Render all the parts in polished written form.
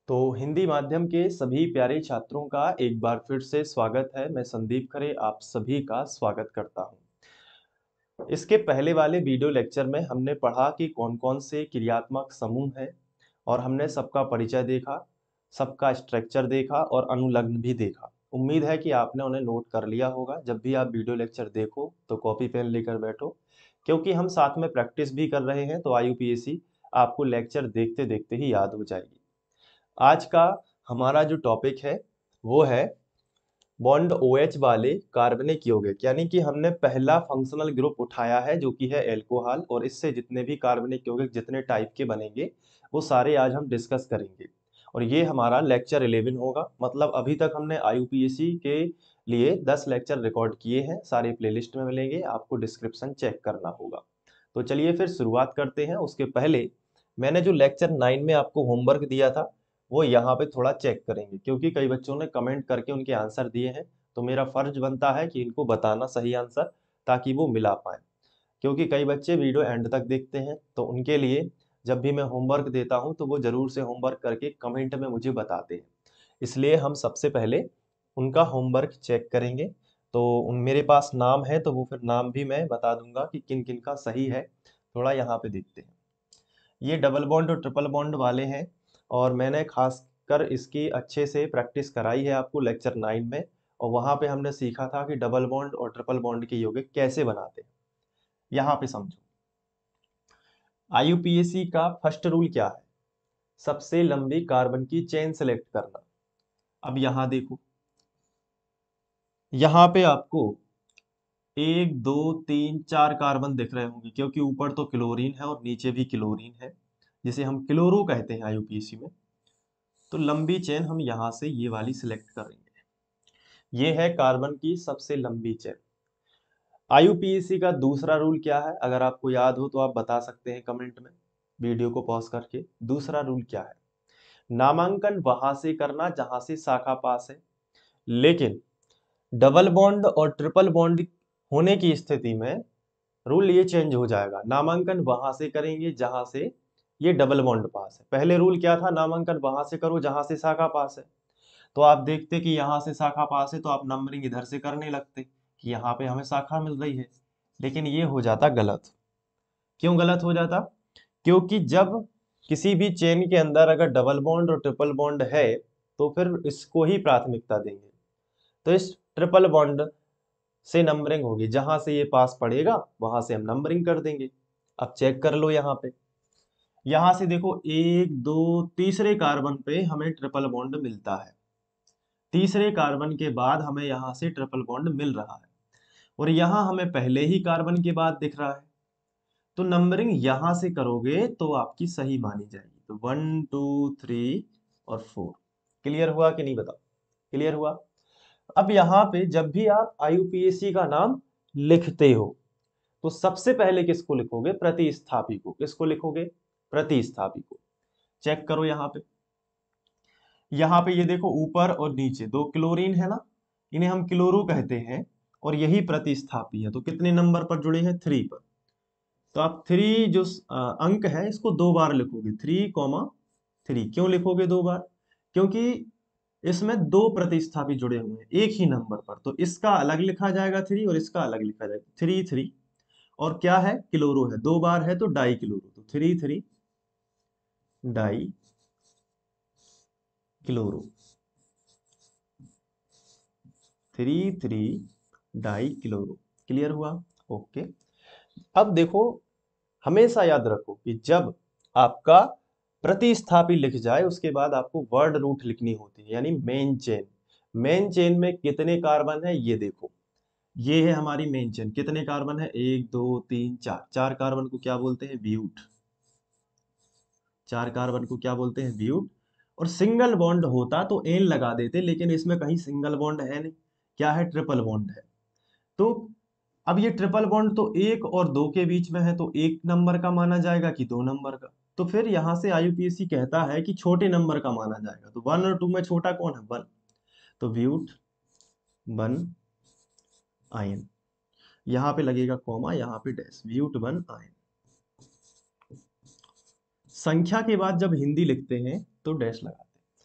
तो हिंदी माध्यम के सभी प्यारे छात्रों का एक बार फिर से स्वागत है। मैं संदीप खरे आप सभी का स्वागत करता हूं। इसके पहले वाले वीडियो लेक्चर में हमने पढ़ा कि कौन-कौन से क्रियात्मक समूह हैं और हमने सबका परिचय देखा, सबका स्ट्रक्चर देखा और अनुलग्न भी देखा। उम्मीद है कि आपने उन्हें नोट कर लिया होगा। जब भी आप वीडियो लेक्चर देखो तो कॉपी पेन लेकर बैठो, क्योंकि हम साथ में प्रैक्टिस भी कर रहे हैं तो आईयूपीएसी आपको लेक्चर देखते-देखते ही याद हो जाएगी। आज का हमारा जो टॉपिक है वो है बॉन्ड OH वाले कार्बनिक यौगिक, यानी कि हमने पहला फंक्शनल ग्रुप उठाया है जो कि है एल्कोहल, और इससे जितने भी कार्बनिक यौगिक जितने टाइप के बनेंगे वो सारे आज हम डिस्कस करेंगे। और ये हमारा लेक्चर 11 होगा। मतलब अभी तक हमने आईयूपीएसी के लिए 10 लेक्चर रिकॉर्ड किए हैं, सारे प्लेलिस्ट में मिलेंगे, आपको डिस्क्रिप्शन चेक करना होगा। तो चलिए फिर शुरुआत करते हैं। उसके पहले मैंने जो लेक्चर 9 में आपको होमवर्क दिया था वो यहाँ पे थोड़ा चेक करेंगे, क्योंकि कई बच्चों ने कमेंट करके उनके आंसर दिए हैं। तो मेरा फर्ज बनता है कि इनको बताना सही आंसर, ताकि वो मिला पाए। क्योंकि कई बच्चे वीडियो एंड तक देखते हैं, तो उनके लिए जब भी मैं होमवर्क देता हूं तो वो जरूर से होमवर्क करके कमेंट में मुझे बताते हैं। इसलिए हम सबसे पहले उनका होमवर्क चेक करेंगे। तो उन मेरे पास नाम है तो वो फिर नाम भी मैं बता दूंगा कि किन किन का सही है। थोड़ा यहाँ पे देखते हैं। ये डबल बॉन्ड और ट्रिपल बॉन्ड वाले हैं, और मैंने खासकर इसकी अच्छे से प्रैक्टिस कराई है आपको लेक्चर 9 में। और वहां पे हमने सीखा था कि डबल बॉन्ड और ट्रिपल बॉन्ड के यौगिक कैसे बनाते हैं। यहाँ पे समझो, आईयूपीएसी का फर्स्ट रूल क्या है? सबसे लंबी कार्बन की चेन सेलेक्ट करना। अब यहाँ देखो, यहाँ पे आपको एक दो तीन चार कार्बन दिख रहे होंगे, क्योंकि ऊपर तो क्लोरीन है और नीचे भी क्लोरीन है, जिसे हम क्लोरो कहते हैं आईयूपीएसी में। तो लंबी चेन हम यहाँ से ये वाली सिलेक्ट करेंगे। ये है कार्बन की सबसे लंबी चेन। आईयूपीएसी का दूसरा रूल क्या है? अगर आपको याद हो तो आप बता सकते हैं कमेंट में, वीडियो को पॉज करके। दूसरा रूल क्या है? नामांकन वहां से करना जहां से शाखा पास है। लेकिन डबल बॉन्ड और ट्रिपल बॉन्ड होने की स्थिति में रूल ये चेंज हो जाएगा। नामांकन वहां से करेंगे जहां से ये डबल बॉन्ड पास है। पहले रूल क्या था? नामांकन वहां से करो जहां से शाखा पास है। तो आप देखते कि यहाँ से शाखा पास है तो आप नंबरिंग इधर से करने लगते कि यहाँ पे हमें शाखा मिल रही है। लेकिन ये हो जाता गलत। क्यों गलत हो जाता? क्योंकि जब किसी भी चेन के अंदर अगर डबल बॉन्ड और ट्रिपल बॉन्ड है तो फिर इसको ही प्राथमिकता देंगे। तो इस ट्रिपल बॉन्ड से नंबरिंग होगी, जहां से ये पास पड़ेगा वहां से हम नंबरिंग कर देंगे। अब चेक कर लो यहाँ पे, यहाँ से देखो एक दो तीसरे कार्बन पे हमें ट्रिपल बॉन्ड मिलता है। तीसरे कार्बन के बाद हमें यहाँ से ट्रिपल बॉन्ड मिल रहा है, और यहाँ हमें पहले ही कार्बन के बाद दिख रहा है। तो नंबरिंग यहाँ से करोगे तो आपकी सही मानी जाएगी। तो 1 2 3 और 4। क्लियर हुआ कि नहीं बताओ? क्लियर हुआ? अब यहाँ पे जब भी आप आईयूपीएसी का नाम लिखते हो तो सबसे पहले किसको लिखोगे? प्रतिस्थापी को। किसको लिखोगे? प्रतिस्थापी को। चेक करो यहाँ पे ये देखो, ऊपर और नीचे दो क्लोरीन है ना, इन्हें हम क्लोरो कहते हैं, और यही प्रतिस्थापी है। तो कितने नंबर पर जुड़े हैं? 3 पर। तो आप 3 जो अंक है इसको 2 बार लिखोगे, 3,3। क्यों लिखोगे 2 बार? क्योंकि इसमें दो प्रतिस्थापी जुड़े हुए हैं एक ही नंबर पर, तो इसका अलग लिखा जाएगा 3 और इसका अलग लिखा जाएगा 3 3। और क्या है? क्लोरो है, 2 बार है तो डाई क्लोरो, तो 3 3 di chloro, 3 3 di chloro. Clear हुआ? ओके। अब देखो, हमेशा याद रखो कि जब आपका प्रतिस्थापी लिख जाए उसके बाद आपको वर्ड रूट लिखनी होती है, यानी मेन चेन। मेन चेन में कितने कार्बन है ये देखो, ये है हमारी मेन चेन। कितने कार्बन है? 1 2 3 4। 4 कार्बन को क्या बोलते हैं? ब्यूट। 4 कार्बन को क्या बोलते हैं? ब्यूट। और सिंगल बॉन्ड होता तो एन लगा देते, लेकिन इसमें कहीं सिंगल बॉन्ड है नहीं। क्या है? ट्रिपल बॉन्ड है। तो अब ये ट्रिपल बॉन्ड तो 1 और 2 के बीच में है, तो 1 नंबर का माना जाएगा कि 2 नंबर का? तो फिर यहां से आईयूपीएसी कहता है कि छोटे नंबर का माना जाएगा। तो 1 और 2 में छोटा कौन है? 1। तो ब्यूट 1 आयन, यहाँ पे लगेगा कॉमा, यहाँ पे डैश, ब्यूट 1 आयन। संख्या के बाद जब हिंदी लिखते हैं तो डैश लगाते हैं।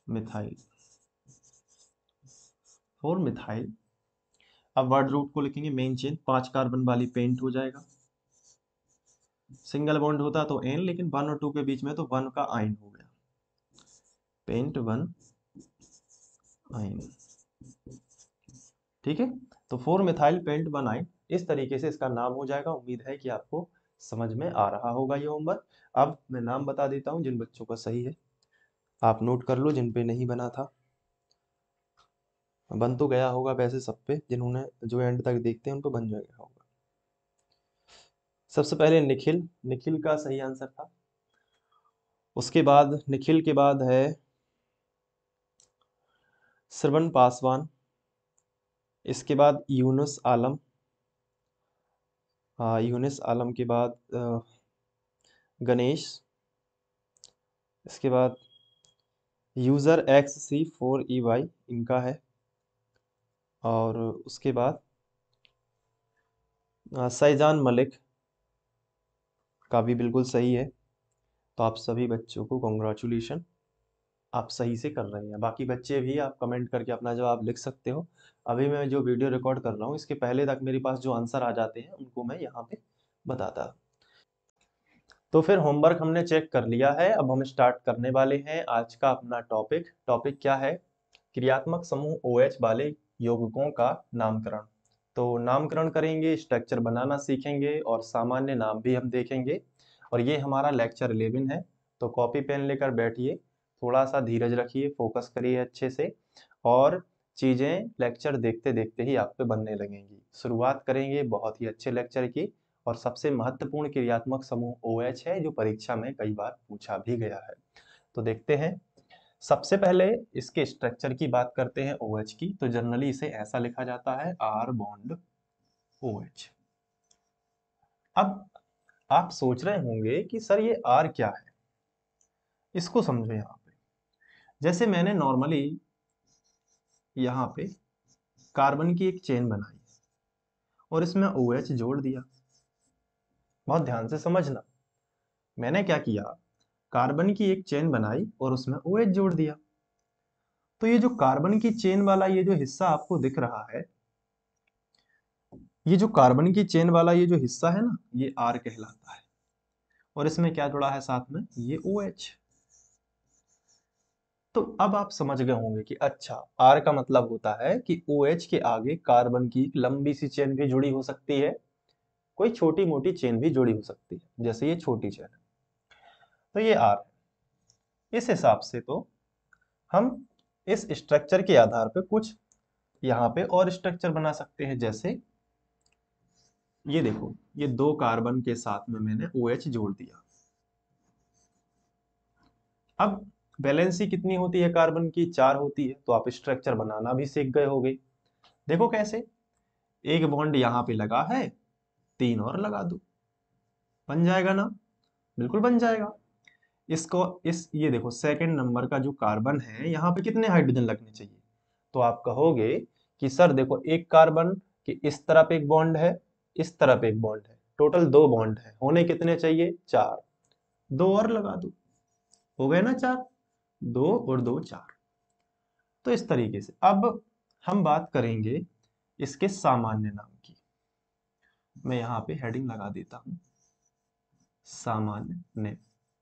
Methyl, 4 methyl. अब वर्ड रूट को लिखेंगे मेन चेन, 5 कार्बन वाली पेंट हो जाएगा। सिंगल बॉन्ड होता तो एन, लेकिन 1 और 2 के बीच में तो 1 का आइन हो गया, पेंट 1 आइन। ठीक है, तो 4 मिथाइल पेंट 1 आइन, इस तरीके से इसका नाम हो जाएगा। उम्मीद है कि आपको समझ में आ रहा होगा ये होमवर्क। अब मैं नाम बता देता हूँ, जिन बच्चों का सही है आप नोट कर लो, जिन पे नहीं बना था। बन तो गया होगा वैसे सब पे, जिन्होंने जो एंड तक देखते हैं उन पे बन गया होगा। सबसे पहले निखिल, निखिल का सही आंसर था। उसके बाद निखिल के बाद है श्रवण पासवान। इसके बाद यूनुस आलम। यूनुस आलम के बाद गणेश। इसके बाद यूज़र XC4EY इनका है। और उसके बाद सैजान मलिक का भी बिल्कुल सही है। तो आप सभी बच्चों को कॉन्ग्रेचुलेशन, आप सही से कर रहे हैं। बाकी बच्चे भी आप कमेंट करके अपना जवाब लिख सकते हो। अभी मैं जो वीडियो रिकॉर्ड कर रहा हूँ इसके पहले तक मेरे पास जो आंसर आ जाते हैं उनको मैं यहाँ पे बताता। तो फिर होमवर्क हमने चेक कर लिया है, अब हम स्टार्ट करने वाले हैं आज का अपना टॉपिक। टॉपिक क्या है? क्रियात्मक समूह OH वाले यौगिकों का नामकरण। तो नामकरण करेंगे, स्ट्रक्चर बनाना सीखेंगे और सामान्य नाम भी हम देखेंगे। और ये हमारा लेक्चर 11 है। तो कॉपी पेन लेकर बैठिए, थोड़ा सा धीरज रखिए, फोकस करिए अच्छे से, और चीज़ें लेक्चर देखते देखते ही आप पे बनने लगेंगी। शुरुआत करेंगे बहुत ही अच्छे लेक्चर की, और सबसे महत्वपूर्ण क्रियात्मक समूह OH है, जो परीक्षा में कई बार पूछा भी गया है। तो देखते हैं। सबसे पहले इसके स्ट्रक्चर की बात करते हैं OH की। तो जनरली इसे ऐसा लिखा जाता है R बॉन्ड OH। अब आप सोच रहे होंगे कि सर ये R क्या है, इसको समझो। यहाँ पे जैसे मैंने नॉर्मली यहाँ पे कार्बन की एक चेन बनाई और इसमें OH जोड़ दिया। बहुत ध्यान से समझना, मैंने क्या किया, कार्बन की एक चेन बनाई और उसमें OH जोड़ दिया। तो ये जो कार्बन की चेन वाला ये जो हिस्सा आपको दिख रहा है, ये जो कार्बन की चेन वाला ये जो हिस्सा है ना, ये R कहलाता है। और इसमें क्या जुड़ा है साथ में, ये OH। तो अब आप समझ गए होंगे कि अच्छा, R का मतलब होता है कि OH के आगे कार्बन की एक लंबी सी चेन भी जुड़ी हो सकती है, कोई छोटी मोटी चेन भी जुड़ी हो सकती है, जैसे ये छोटी चेन है। तो ये R है। इस हिसाब से तो हम इस स्ट्रक्चर के आधार पे कुछ यहाँ पे और स्ट्रक्चर बना सकते हैं। जैसे ये देखो, ये 2 कार्बन के साथ में मैंने OH जोड़ दिया। अब वैलेंसी कितनी होती है कार्बन की? 4 होती है। तो आप स्ट्रक्चर बनाना भी सीख गए होंगे। देखो कैसे, एक बॉन्ड यहाँ पे लगा है, 3 और लगा दो, बन जाएगा ना? बिल्कुल बन जाएगा। इसको ये देखो, सेकंड नंबर का जो कार्बन है यहाँ पे कितने हाइड्रोजन लगने चाहिए? तो आप कहोगे कि सर देखो, एक कार्बन के इस तरफ एक बॉन्ड है, इस तरफ एक बॉन्ड है, टोटल 2 बॉन्ड है, होने कितने चाहिए? 4। 2 और लगा दो, हो गए ना 4। 2 और 2 4। तो इस तरीके से अब हम बात करेंगे इसके सामान्य नाम की। मैं यहाँ पे हेडिंग लगा देता हूँ, सामान्य नेम।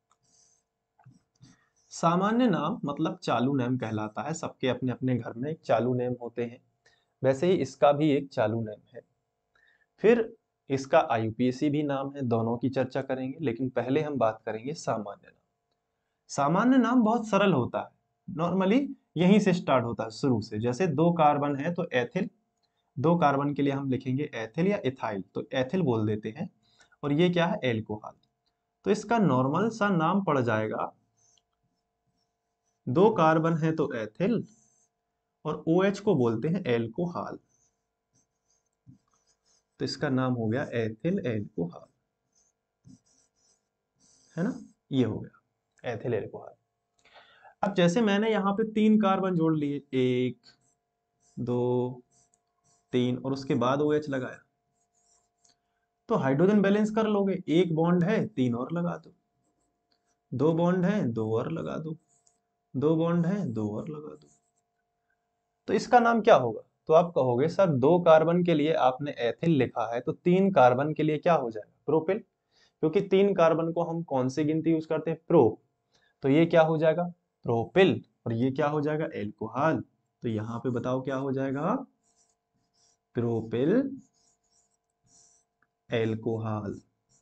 सामान्य नाम मतलब चालू नेम कहलाता है। सबके अपने अपने घर में एक चालू नेम होते हैं, वैसे ही इसका भी एक चालू नेम है। फिर इसका IUPAC भी नाम है, दोनों की चर्चा करेंगे, लेकिन पहले हम बात करेंगे सामान्य नाम। सामान्य नाम बहुत सरल होता है, नॉर्मली यहीं से स्टार्ट होता है, शुरू से। जैसे 2 कार्बन है तो एथिल, 2 कार्बन के लिए हम लिखेंगे एथिल या इथाइल, तो एथिल बोल देते हैं। और ये क्या है? एल्कोहल। तो इसका नॉर्मल सा नाम पड़ जाएगा, 2 कार्बन है तो एथिल और OH को बोलते हैं एल्कोहल, तो इसका नाम हो गया एथिल एल्कोहल, है ना? ये हो गया एथिल एल्कोहल। अब जैसे मैंने यहाँ पे 3 कार्बन जोड़ लिए, 1 2 3, और उसके बाद OH लगाया, तो हाइड्रोजन बैलेंस कर लोगे। एक बॉन्ड है, 3 और लगा दो, 2 बॉन्ड है, 2 और लगा दो, दो बॉन्ड है, दो और लगा दो। तो इसका नाम क्या होगा? तो आप कहोगे सर 2 कार्बन के लिए आपने एथिल लिखा है, तो 3 कार्बन के लिए क्या हो जाएगा? प्रोपिल। क्योंकि 3 कार्बन को हम कौन सी गिनती यूज करते हैं? प्रो। तो ये क्या हो जाएगा? प्रोपिल। और ये क्या हो जाएगा? एल्कोहल। तो यहां पे बताओ क्या हो जाएगा? Propyl alcohol.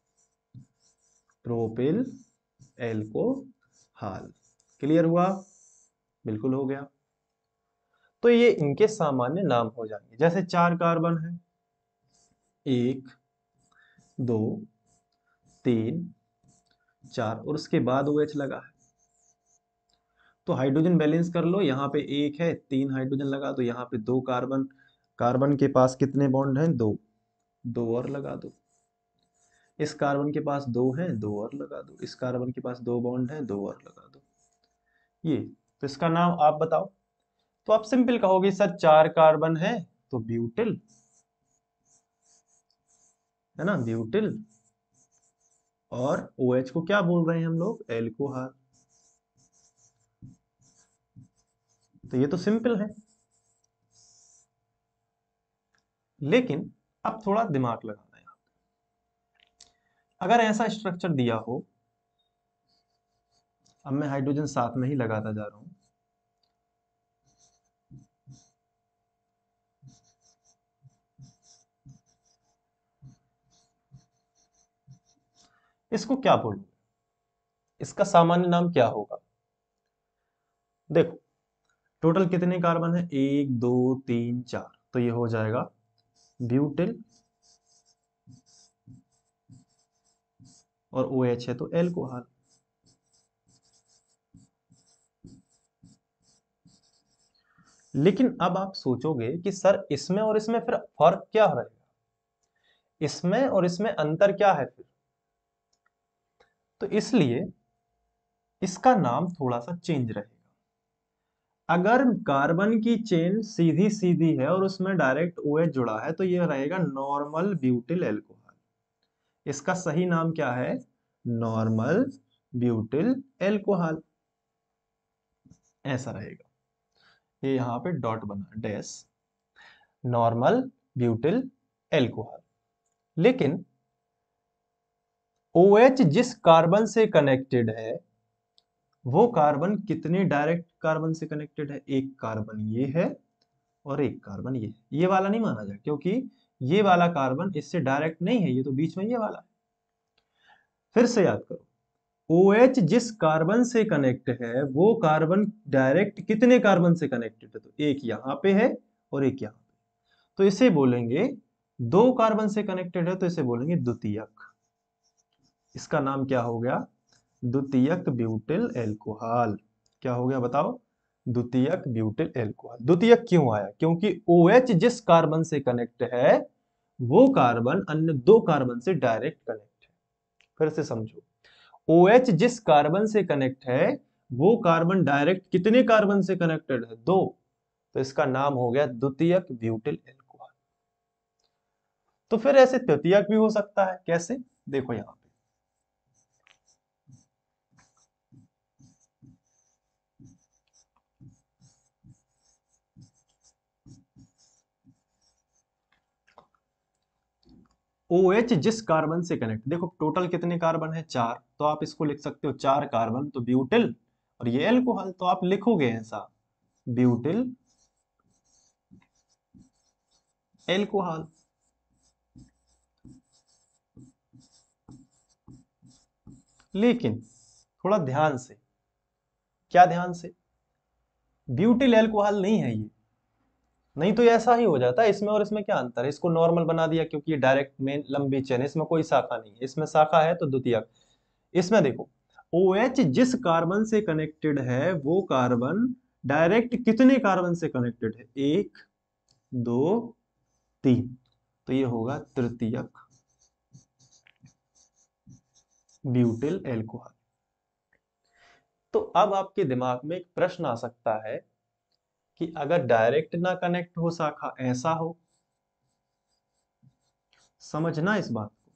Propyl alcohol. Clear हुआ? बिल्कुल हो गया। तो ये इनके सामान्य नाम हो जाएंगे। जैसे 4 कार्बन है, 1, 2, 3, 4 और उसके बाद OH लगा है, तो हाइड्रोजन बैलेंस कर लो। यहाँ पे 1 है, 3 हाइड्रोजन लगा दो, यहाँ पे 2 कार्बन। कार्बन के पास कितने बॉन्ड हैं? 2। दो और लगा दो। इस कार्बन के पास 2 हैं, 2 और लगा दो। इस कार्बन के पास 2 बॉन्ड हैं, 2 और लगा दो। ये। तो इसका नाम आप बताओ। तो आप सिंपल कहोगे सर 4 कार्बन है तो ब्यूटिल, है ना, ब्यूटिल। और OH को क्या बोल रहे हैं हम लोग? एल्कोहल। तो ये तो सिंपल है। लेकिन अब थोड़ा दिमाग लगाना है। अगर ऐसा स्ट्रक्चर दिया हो, अब मैं हाइड्रोजन साथ में ही लगाता जा रहा हूं। इसको क्या बोलूं? इसका सामान्य नाम क्या होगा? देखो, टोटल कितने कार्बन है? 1, 2, 3, 4। तो ये हो जाएगा ब्यूटिल। और OH है तो एल्कोहल। लेकिन अब आप सोचोगे कि सर इसमें और इसमें फिर फर्क क्या रहेगा? इसमें और इसमें अंतर क्या है फिर? तो इसलिए इसका नाम थोड़ा सा चेंज रहेगा। अगर कार्बन की चेन सीधी सीधी है और उसमें डायरेक्ट OH जुड़ा है, तो ये रहेगा नॉर्मल ब्यूटिल एल्कोहल। इसका सही नाम क्या है? Normal butyl alcohol. ऐसा रहेगा। ये यहां पे डॉट बना, डैश। Normal butyl alcohol. लेकिन OH जिस कार्बन से कनेक्टेड है, वो कार्बन कितने डायरेक्ट कार्बन से कनेक्टेड है? एक कार्बन ये है और एक कार्बन ये है। ये वाला नहीं माना जाए, क्योंकि ये वाला कार्बन इससे डायरेक्ट नहीं है, ये तो बीच में ये वाला है। फिर से याद करो, OH जिस कार्बन से कनेक्ट है, वो कार्बन डायरेक्ट कितने कार्बन से कनेक्टेड है? तो एक यहां पे है और एक यहां पे। तो इसे बोलेंगे, 2 कार्बन से कनेक्टेड है तो इसे बोलेंगे द्वितीयक। इसका नाम क्या हो गया? द्वितीयक ब्यूटिल एल्कोहल। क्या हो गया बताओ? द्वितीयक ब्यूटिल एल्कोहल। द्वितीयक क्यों आया? क्योंकि OH जिस कार्बन से कनेक्ट है, वो कार्बन अन्य 2 कार्बन से डायरेक्ट कनेक्ट है। फिर से समझो, OH जिस कार्बन से कनेक्ट है, वो कार्बन डायरेक्ट कितने कार्बन से कनेक्टेड है? 2। तो इसका नाम हो गया द्वितीयक ब्यूटिल एल्कोहल। तो फिर ऐसे तृतीयक भी हो सकता है। कैसे? देखो यहां पे, OH जिस कार्बन से कनेक्ट, देखो टोटल कितने कार्बन है? 4। तो आप इसको लिख सकते हो 4 कार्बन तो ब्यूटिल, और ये एल्कोहल, तो आप लिखोगे ऐसा, ब्यूटिल एल्कोहल। लेकिन थोड़ा ध्यान से, क्या ध्यान से? ब्यूटिल एल्कोहल नहीं है ये। नहीं तो ये ऐसा ही हो जाता है। इसमें और इसमें क्या अंतर है? इसको नॉर्मल बना दिया क्योंकि ये डायरेक्ट मेन लंबी चेन है, इसमें कोई शाखा नहीं है। इसमें शाखा है तो द्वितीयक। इसमें देखो, OH जिस कार्बन से कनेक्टेड है, वो कार्बन डायरेक्ट कितने कार्बन से कनेक्टेड है? 1, 2, 3। तो ये होगा तृतीयक ब्यूटिल एल्कोहल। तो अब आपके दिमाग में एक प्रश्न आ सकता है कि अगर डायरेक्ट ना कनेक्ट हो शाखा, ऐसा हो, समझना इस बात को।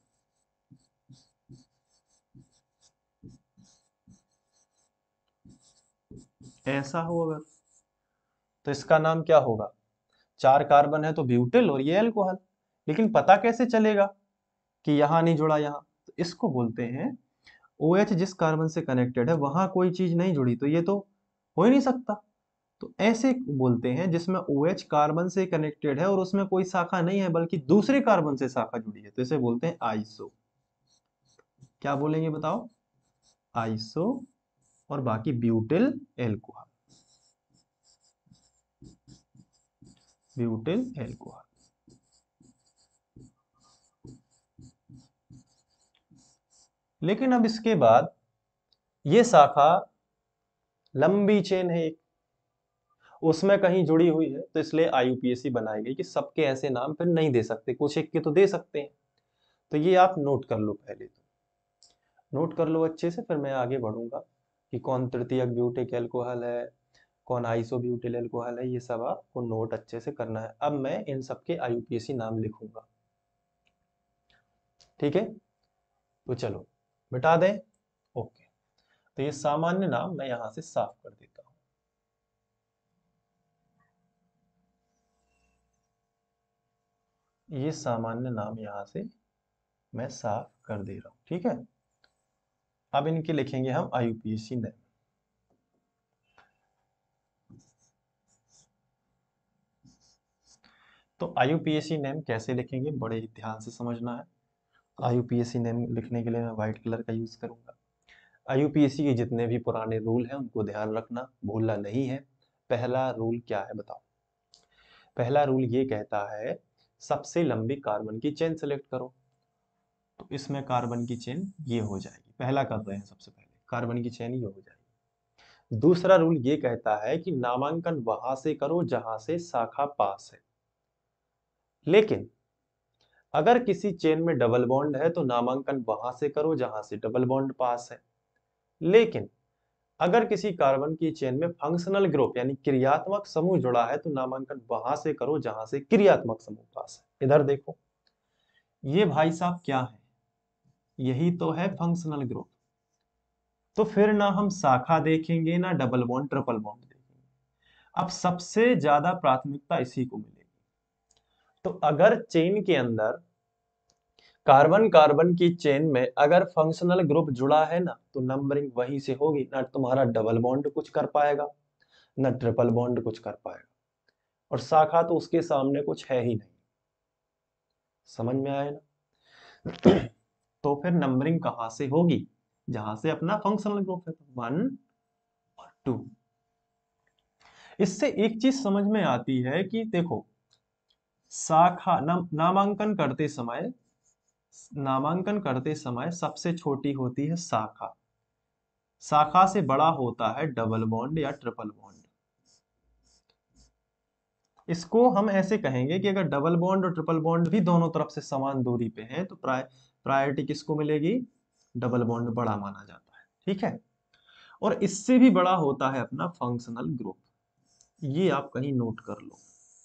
ऐसा हो अगर, तो इसका नाम क्या होगा? 4 कार्बन है तो ब्यूटिल और ये अल्कोहल। लेकिन पता कैसे चलेगा कि यहां नहीं जुड़ा यहां? तो इसको बोलते हैं OH जिस कार्बन से कनेक्टेड है वहां कोई चीज नहीं जुड़ी तो ये तो हो ही नहीं सकता। तो ऐसे बोलते हैं जिसमें OH कार्बन से कनेक्टेड है और उसमें कोई शाखा नहीं है बल्कि दूसरे कार्बन से शाखा जुड़ी है, तो इसे बोलते हैं आइसो। क्या बोलेंगे बताओ? आइसो। और बाकी ब्यूटिल एल्कोहल, ब्यूटिल एल्कोहल। लेकिन अब इसके बाद ये शाखा लंबी चेन है एक, उसमें कहीं जुड़ी हुई है, तो इसलिए IUPAC बनाई गई कि सबके ऐसे नाम फिर नहीं दे सकते, कुछ एक के तो दे सकते हैं। तो ये आप नोट कर लो, पहले तो नोट कर लो अच्छे से, फिर मैं आगे बढ़ूंगा कि कौन तृतीयक ब्यूटिक एल्कोहल है, कौन आइसोब्यूटिल एल्कोहल है, ये सब आपको नोट अच्छे से करना है। अब मैं इन सबके IUPAC नाम लिखूंगा, ठीक है? तो चलो मिटा दें। ओके, तो ये सामान्य नाम मैं यहां से साफ कर देता हूं। ये सामान्य नाम यहां से मैं साफ कर दे रहा हूं, ठीक है? अब इनके लिखेंगे हम IUPAC नेम। तो IUPAC नेम कैसे लिखेंगे, बड़े ही ध्यान से समझना है। IUPAC नेम लिखने के लिए मैं व्हाइट कलर का यूज करूंगा। IUPAC के जितने भी पुराने रूल हैं उनको ध्यान रखना, भूलना नहीं है। पहला रूल क्या है बताओ? पहला रूल ये कहता है सबसे लंबी कार्बन की चेन सेलेक्ट करो। तो इसमें कार्बन की चेन ये हो जाएगी, पहला कर रहे हैं, सबसे पहले कार्बन की चेन ये हो जाएगी। दूसरा रूल ये कहता है कि नामांकन वहां से करो जहां से शाखा पास है। लेकिन अगर किसी चेन में डबल बॉन्ड है तो नामांकन वहां से करो जहां से डबल बॉन्ड पास है। लेकिन अगर किसी कार्बन की चेन में फंक्शनल ग्रुप यानी क्रियात्मक समूह जुड़ा है तो नामांकन वहां से करो जहां से क्रियात्मक समूह पास है। इधर देखो, ये भाई साहब क्या है? यही तो है फंक्शनल ग्रुप। तो फिर ना हम शाखा देखेंगे ना डबल बॉन्ड ट्रिपल बॉन्ड देखेंगे, अब सबसे ज्यादा प्राथमिकता इसी को मिलेगी। तो अगर चेन के अंदर कार्बन कार्बन की चेन में अगर फंक्शनल ग्रुप जुड़ा है ना तो नंबरिंग वहीं से होगी, ना तुम्हारा डबल बॉन्ड कुछ कर पाएगा ना ट्रिपल बॉन्ड कुछ कर पाएगा, और शाखा तो उसके सामने कुछ है ही नहीं। समझ में आया ना? तो फिर नंबरिंग कहां से होगी? जहां से अपना फंक्शनल ग्रुप है, 1 और 2। इससे एक चीज समझ में आती है कि देखो, शाखा नामांकन करते समय सबसे छोटी होती है शाखा, शाखा से बड़ा होता है डबल बॉन्ड या ट्रिपल बॉन्ड। इसको हम ऐसे कहेंगे कि अगर डबल बॉन्ड और ट्रिपल बॉन्ड भी दोनों तरफ से समान दूरी पे हैं तो प्रायोरिटी किसको मिलेगी? डबल बॉन्ड बड़ा माना जाता है, ठीक है? और इससे भी बड़ा होता है अपना फंक्शनल ग्रुप, ये आप कहीं नोट कर लो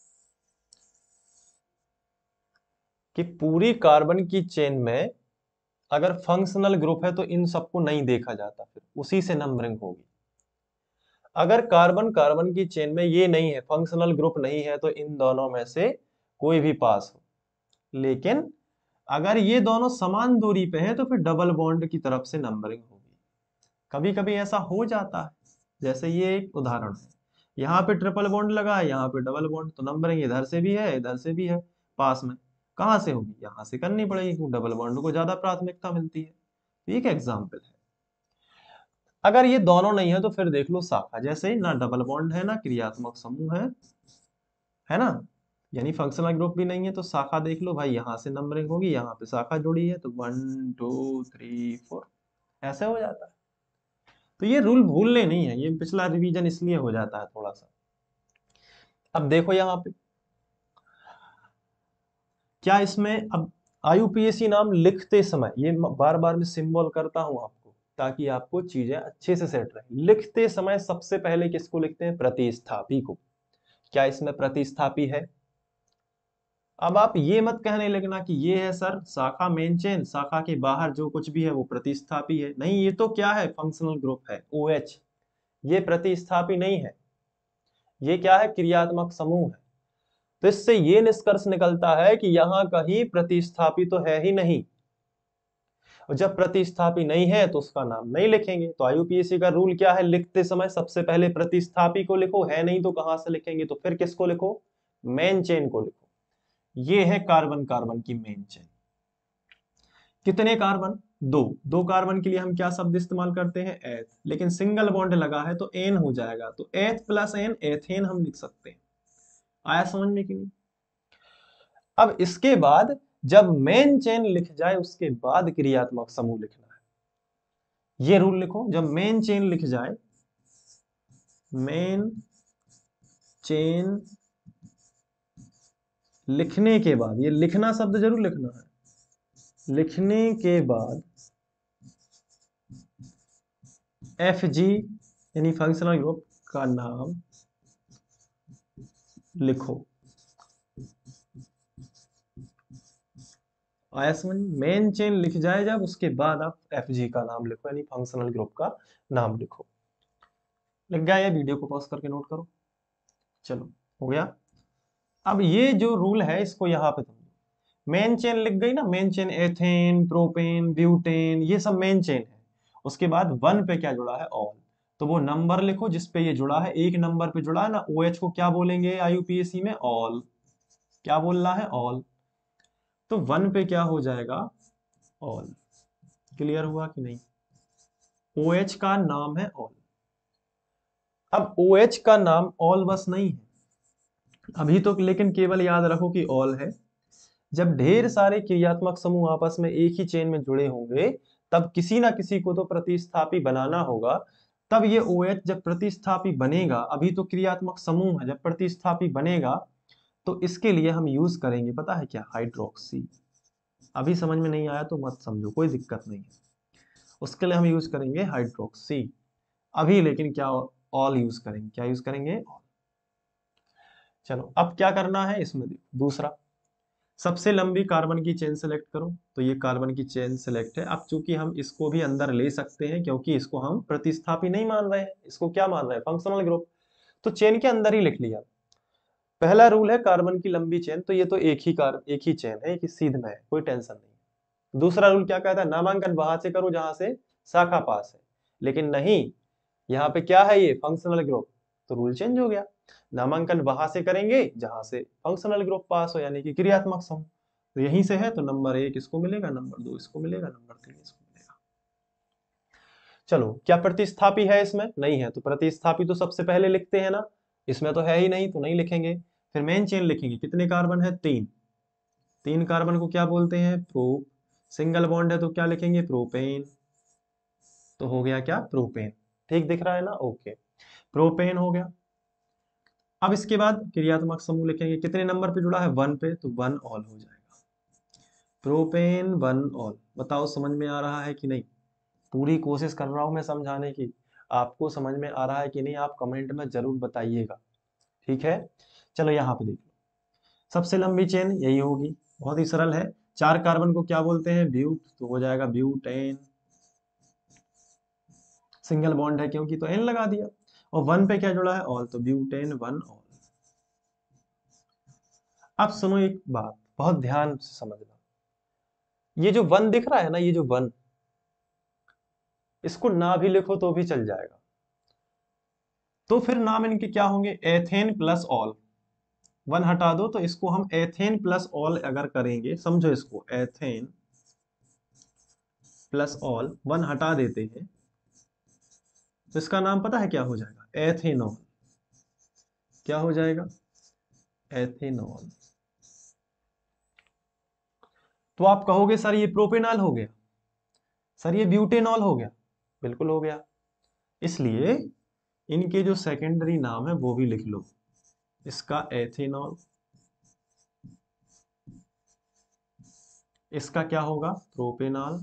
कि पूरी कार्बन की चेन में अगर फंक्शनल ग्रुप है तो इन सबको नहीं देखा जाता, फिर उसी से नंबरिंग होगी। अगर कार्बन कार्बन की चेन में ये नहीं है, फंक्शनल ग्रुप नहीं है, तो इन दोनों में से कोई भी पास हो। लेकिन अगर ये दोनों समान दूरी पे हैं तो फिर डबल बॉन्ड की तरफ से नंबरिंग होगी। कभी कभी ऐसा हो जाता है, जैसे ये एक उदाहरण है, यहाँ पे ट्रिपल बॉन्ड लगा है, यहाँ पे डबल बॉन्ड, तो नंबरिंग इधर से भी है इधर से भी है, पास में कहाँ से होगी? यहाँ से करनी पड़ेगी क्योंकि डबल बॉन्ड को ज्यादा प्राथमिकता मिलती है। तो एक एग्जाम्पल है। अगर ये दोनों नहीं है तो फिर देख लो शाखा, जैसे ना डबल बॉन्ड है ना क्रियात्मक समूह है ना, यानी फंक्शनल ग्रुप भी नहीं है, तो शाखा देख लो भाई, यहां से नंबरिंग होगी, यहाँ पे शाखा जुड़ी है तो 1 2 3 4 ऐसे हो जाता है। तो ये रूल भूलने नहीं है, ये पिछला रिवीजन इसलिए हो जाता है थोड़ा सा। अब देखो यहाँ पे क्या इसमें, अब IUPAC नाम लिखते समय ये बार बार मैं सिंबल करता हूं आपको ताकि आपको चीजें अच्छे से सेट रहे। लिखते समय सबसे पहले किसको लिखते हैं? प्रतिस्थापी को। क्या इसमें प्रतिस्थापी है? अब आप ये मत कहने लगना कि ये है सर शाखा मेन चेन, शाखा के बाहर जो कुछ भी है वो प्रतिस्थापी है। नहीं, ये तो क्या है? फंक्शनल ग्रुप है OH। ये प्रतिस्थापी नहीं है, ये क्या है, क्रियात्मक समूह है। तो इससे ये निष्कर्ष निकलता है कि यहां कहीं प्रतिस्थापी तो है ही नहीं, और जब प्रतिस्थापी नहीं है तो उसका नाम नहीं लिखेंगे। तो आईयूपीएसी का रूल क्या है, लिखते समय सबसे पहले प्रतिस्थापी को लिखो, है नहीं तो कहां से लिखेंगे, तो फिर किसको लिखो, मेन चेन को लिखो। ये है कार्बन कार्बन की मेन चेन। कितने कार्बन, दो, दो कार्बन के लिए हम क्या शब्द इस्तेमाल करते हैं, एथ, लेकिन सिंगल बॉन्ड लगा है तो एन हो जाएगा, तो एथ प्लस एन, एथेन हम लिख सकते हैं। आया समझ में कि नहीं। अब इसके बाद जब मेन चेन लिख जाए उसके बाद क्रियात्मक समूह लिखना है। ये रूल लिखो, जब मेन चेन लिख जाए, मेन चेन लिखने के बाद, ये लिखना शब्द जरूर लिखना है, लिखने के बाद एफ जी यानी फंक्शनल ग्रुप का नाम लिखो। आया समझ, मेन चेन लिख जाए जब, उसके बाद आप एफ जी का नाम लिखो, यानी फंक्शनल ग्रुप का नाम लिखो। लिख गया, ये वीडियो को पॉज करके नोट करो। चलो हो गया। अब ये जो रूल है इसको यहाँ पे समझो, मेन चेन लिख गई ना, main chain ethane, propane, butane, ये सब मेन चेन है। उसके बाद वन पे क्या जुड़ा है, ऑल, तो वो नंबर लिखो जिस पे ये जुड़ा है, एक नंबर पे जुड़ा है ना, OH को क्या बोलेंगे आईयूपीएसी में, ऑल। क्या बोलना है, ऑल। तो वन पे क्या हो जाएगा, ऑल। क्लियर हुआ कि नहीं। OH का नाम है ऑल। अब OH का नाम ऑल बस नहीं है अभी तो, लेकिन केवल याद रखो कि ऑल है। जब ढेर सारे क्रियात्मक समूह आपस में एक ही चेन में जुड़े होंगे, तब किसी ना किसी को तो प्रतिस्थापी बनाना होगा। तब ये OH जब प्रतिस्थापी बनेगा, अभी तो क्रियात्मक समूह है, जब प्रतिस्थापी बनेगा तो इसके लिए हम यूज करेंगे, पता है क्या, हाइड्रोक्सी। अभी समझ में नहीं आया तो मत समझो, कोई दिक्कत नहीं है। उसके लिए हम यूज करेंगे हाइड्रोक्सी। अभी लेकिन क्या, ऑल यूज करेंगे, क्या यूज करेंगे, ऑल। चलो अब क्या करना है इसमें, देखो दूसरा, सबसे लंबी कार्बन की चेन सेलेक्ट करो। तो ये कार्बन की चेन सेलेक्ट है। अब चूंकि हम इसको भी अंदर ले सकते हैं, क्योंकि इसको हम प्रतिस्थापी नहीं मान रहे हैं, इसको क्या मान रहे हैं, फंक्शनल ग्रुप, तो चेन के अंदर ही लिख लिया। पहला रूल है कार्बन की लंबी चेन, तो ये तो एक ही चेन है, एक ही सीध में है, कोई टेंशन नहीं। दूसरा रूल क्या कहता है, नामांकन वहां से करो जहां से शाखा पास है, लेकिन नहीं, यहाँ पे क्या है, ये फंक्शनल ग्रुप, तो रूल चेंज हो गया। नामांकन वहां से करेंगे जहां से फंक्शनल ग्रुप पास हो, यानी कि क्रियात्मक समूह। तो यहीं से है, तो नंबर 1 इसको मिलेगा, नंबर 2 इसको मिलेगा, नंबर 3 इसको मिलेगा। चलो क्या प्रतिस्थापी है इसमें, नहीं है, तो प्रतिस्थापी तो सबसे पहले लिखते हैं ना, इसमें तो है ही नहीं तो नहीं लिखेंगे। फिर मेन चेन लिखेंगे, कितने कार्बन है, 3, 3 कार्बन को क्या बोलते हैं, प्रो। सिंगल बॉन्ड है तो क्या लिखेंगे, प्रोपेन। तो हो गया क्या, प्रोपेन। ठीक दिख रहा है ना, ओके, प्रोपेन हो गया। अब इसके बाद क्रियात्मक समूह लिखेंगे, कितने नंबर पे जुड़ा है, 1 पे, तो 1 ऑल हो जाएगा। Propane 1 ol. बताओ समझ में आ रहा है कि नहीं। पूरी कोशिश कर रहा हूं मैं समझाने की, आपको समझ में आ रहा है कि नहीं, आप कमेंट में जरूर बताइएगा। ठीक है, चलो यहाँ पे देख लो, सबसे लंबी चेन यही होगी, बहुत ही सरल है। 4 कार्बन को क्या बोलते हैं, ब्यूट, तो हो जाएगा ब्यूटेन। सिंगल बॉन्ड है क्योंकि, तो एन लगा दिया। और 1 पे क्या जुड़ा है, ऑल, तो ब्यूटेन 1 ऑल। अब सुनो एक बात, बहुत ध्यान से समझना, ये जो 1 दिख रहा है ना, ये जो 1, इसको ना भी लिखो तो भी चल जाएगा। तो फिर नाम इनके क्या होंगे, एथेन प्लस ऑल। 1 हटा दो तो इसको हम एथेन प्लस ऑल अगर करेंगे, समझो इसको, एथेन प्लस ऑल 1 हटा देते हैं, तो इसका नाम पता है क्या हो जाएगा, एथेनॉल। क्या हो जाएगा, एथेनॉल। तो आप कहोगे सर ये प्रोपेनॉल हो गया, सर ये ब्यूटेनॉल हो गया, बिल्कुल हो गया। इसलिए इनके जो सेकेंडरी नाम है वो भी लिख लो, इसका एथेनॉल, इसका क्या होगा, प्रोपेनॉल,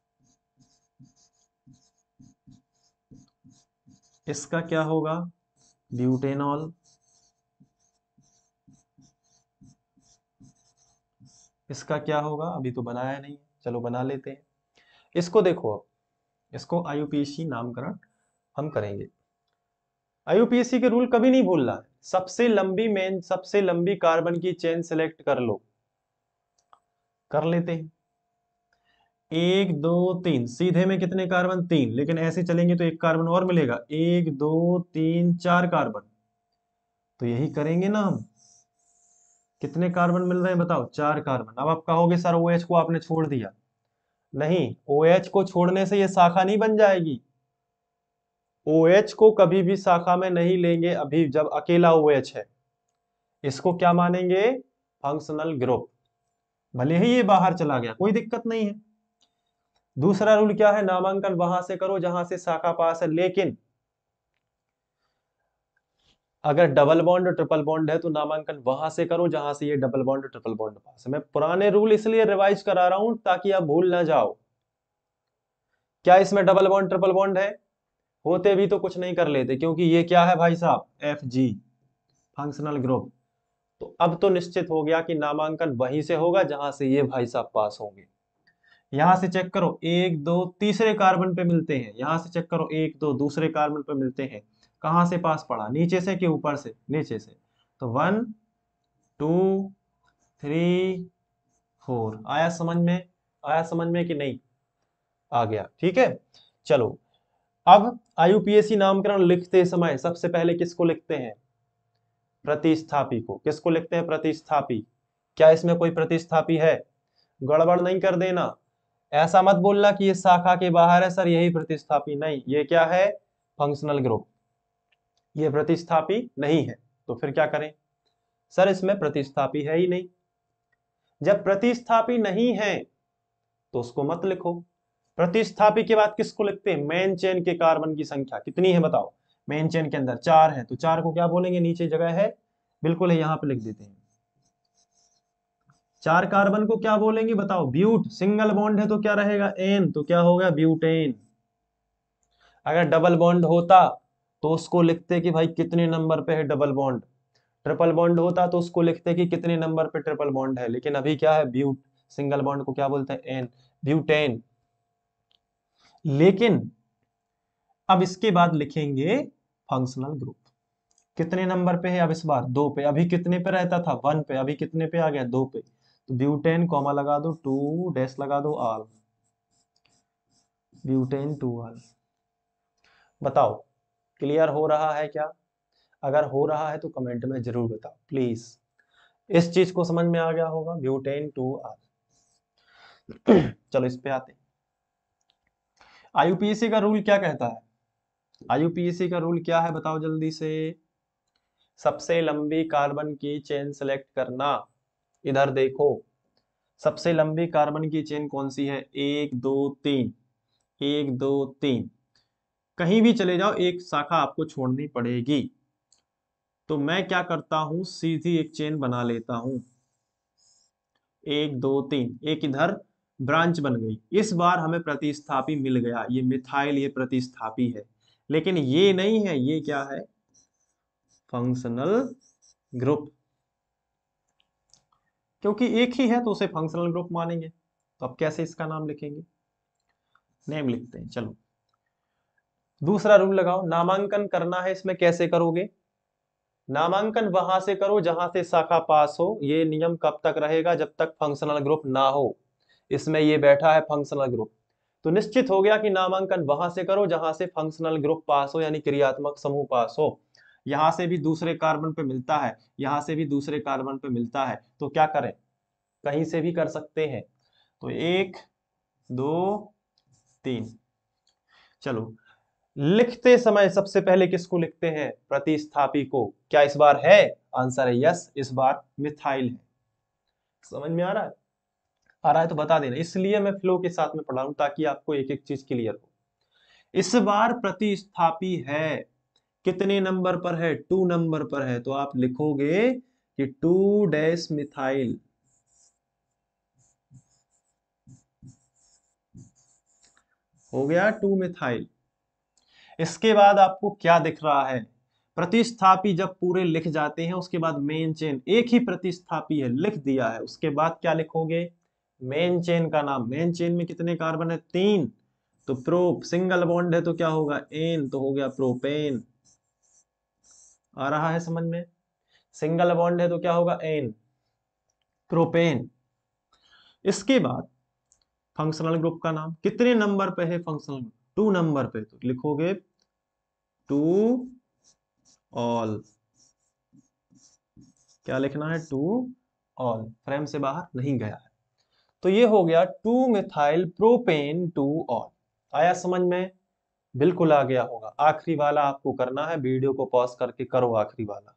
इसका क्या होगा, ब्यूटेनॉल, इसका क्या होगा, अभी तो बनाया नहीं है, चलो बना लेते हैं। इसको देखो, अब इसको आईयूपीएसी नामकरण हम करेंगे। आईयूपीएसी के रूल कभी नहीं भूलना है। सबसे लंबी कार्बन की चेन सिलेक्ट कर लो, कर लेते हैं। 1 2 3, सीधे में कितने कार्बन? 3, लेकिन ऐसे चलेंगे तो एक कार्बन और मिलेगा। 1 2 3 4 कार्बन, तो यही करेंगे ना हम। कितने कार्बन मिल रहे हैं बताओ? 4 कार्बन। अब आप कहोगे सर OH को आपने छोड़ दिया। नहीं, OH को छोड़ने से ये शाखा नहीं बन जाएगी। OH को कभी भी शाखा में नहीं लेंगे अभी, जब अकेला OH है। इसको क्या मानेंगे? Functional group. भले ही ये बाहर चला गया, कोई दिक्कत नहीं है। दूसरा रूल क्या है? नामांकन वहां से करो जहां से शाखा पास है, लेकिन अगर डबल बॉन्ड ट्रिपल बॉन्ड है तो नामांकन वहां से करो जहां से ये डबल बॉन्ड ट्रिपल बॉन्ड पास है। मैं पुराने रूल इसलिए रिवाइज करा रहा हूं ताकि आप भूल ना जाओ। क्या इसमें डबल बॉन्ड ट्रिपल बॉन्ड है? होते भी तो कुछ नहीं कर लेते, क्योंकि ये क्या है भाई साहब? FG, functional group. तो अब तो निश्चित हो गया कि नामांकन वहीं से होगा जहां से ये भाई साहब पास होंगे। यहां से चेक करो, 1 2 तीसरे कार्बन पे मिलते हैं। यहां से चेक करो, 1 2 दूसरे कार्बन पे मिलते हैं। कहां से पास पड़ा? नीचे से कि ऊपर से? नीचे से। तो 1 2 3 4 आया समझ में? आया समझ में कि नहीं? आ गया, ठीक है। चलो, अब आईयूपीएसी नामकरण लिखते समय सबसे पहले किसको लिखते हैं? प्रतिस्थापी को। किसको लिखते हैं? प्रतिस्थापी। क्या इसमें कोई प्रतिस्थापी है? गड़बड़ नहीं कर देना। ऐसा मत बोलना कि ये शाखा के बाहर है सर, यही प्रतिस्थापी। नहीं, ये क्या है? Functional group. ये प्रतिस्थापी नहीं है, तो फिर क्या करें? सर इसमें प्रतिस्थापी है ही नहीं। जब प्रतिस्थापी नहीं है तो उसको मत लिखो। प्रतिस्थापी के बाद किसको लिखते हैं? मेन चेन के कार्बन की संख्या कितनी है बताओ? मेन चेन के अंदर 4 है, तो 4 को क्या बोलेंगे? नीचे जगह है, बिल्कुल है, यहां पे लिख देते हैं। 4 कार्बन को क्या बोलेंगे बताओ? ब्यूट। सिंगल बॉन्ड है तो क्या रहेगा? एन, तो क्या होगा? ब्यूटेन। अगर डबल बॉन्ड होता तो उसको लिखते कि भाई कितने नंबर पे है डबल बॉन्ड। ट्रिपल बॉन्ड होता तो उसको लिखते कि कितने नंबर पे ट्रिपल बॉन्ड है। लेकिन अभी क्या है? ब्यूट। सिंगल बॉन्ड को क्या बोलते हैं? N, butane. लेकिन अब इसके बाद लिखेंगे फंक्शनल ग्रुप। कितने नंबर पे है अब इस बार? 2 पे। अभी कितने पे रहता था? 1 पे। अभी कितने पे आ गया? 2 पे। तो ब्यूटेन कॉमा लगा दो, 2 डैश लगा दो, आल। ब्यूटेन 2 आल। बताओ, क्लियर हो रहा है क्या? अगर हो रहा है तो कमेंट में जरूर बताओ प्लीज। इस चीज को समझ में आ गया होगा, ब्यूटेन 2 आल। चलो इस पे आते हैं। आईयूपीएसी का रूल क्या कहता है? आईयूपीएसी का रूल क्या है बताओ जल्दी से। सबसे लंबी कार्बन की चेन सेलेक्ट करना। इधर देखो, सबसे लंबी कार्बन की चेन कौन सी है? 1 2 3, 1 2 3। कहीं भी चले जाओ, एक शाखा आपको छोड़नी पड़ेगी। तो मैं क्या करता हूं, सीधी एक चेन बना लेता हूं। 1 2 3, एक इधर ब्रांच बन गई। इस बार हमें प्रतिस्थापी मिल गया, ये मिथाइल, ये प्रतिस्थापी है। लेकिन ये नहीं है, ये क्या है? Functional group. क्योंकि एक ही है तो उसे फंक्शनल ग्रुप मानेंगे। तो अब कैसे इसका नाम लिखेंगे? नेम लिखते हैं, चलो। दूसरा रूल लगाओ, नामांकन करना है इसमें, कैसे करोगे? नामांकन वहां से करो जहां से शाखा पास हो। ये नियम कब तक रहेगा? जब तक फंक्शनल ग्रुप ना हो। इसमें ये बैठा है फंक्शनल ग्रुप, तो निश्चित हो गया कि नामांकन वहां से करो जहां से फंक्शनल ग्रुप पास हो, यानी क्रियात्मक समूह पास हो। यहां से भी दूसरे कार्बन पे मिलता है, यहां से भी दूसरे कार्बन पे मिलता है, तो क्या करें? कहीं से भी कर सकते हैं। तो 1 2 3। चलो, लिखते समय सबसे पहले किसको लिखते हैं? प्रतिस्थापी को। क्या इस बार है? आंसर है यस, इस बार मिथाइल है। समझ में आ रहा है? आ रहा है तो बता देना, इसलिए मैं फ्लो के साथ में पढ़ा हूं ताकि आपको एक एक चीज क्लियर हो। इस बार प्रतिस्थापी है। कितने नंबर पर है? 2 नंबर पर है, तो आप लिखोगे कि 2 डैश मिथाइल। हो गया 2 मिथाइल। इसके बाद आपको क्या दिख रहा है? प्रतिस्थापी जब पूरे लिख जाते हैं उसके बाद मेन चेन, एक ही प्रतिस्थापी है, लिख दिया है, उसके बाद क्या लिखोगे? मेन चेन का नाम। मेन चेन में कितने कार्बन है? 3। तो प्रोप। सिंगल बॉन्ड है तो क्या होगा? एन, तो हो गया प्रोपेन। आ रहा है समझ में? सिंगल बॉन्ड है तो क्या होगा, एन, प्रोपेन। इसके बाद फंक्शनल ग्रुप का नाम, कितने नंबर पे है फंक्शनल ग्रुप, 2 नंबर पे, तो लिखोगे टू ऑल। क्या लिखना है, टू ऑल, फ्रेम से बाहर नहीं गया है। तो ये हो गया 2 मिथाइल प्रोपेन टू ऑल। आया समझ में? बिल्कुल आ गया होगा। आखिरी वाला आपको करना है, वीडियो को पॉज करके करो आखिरी वाला।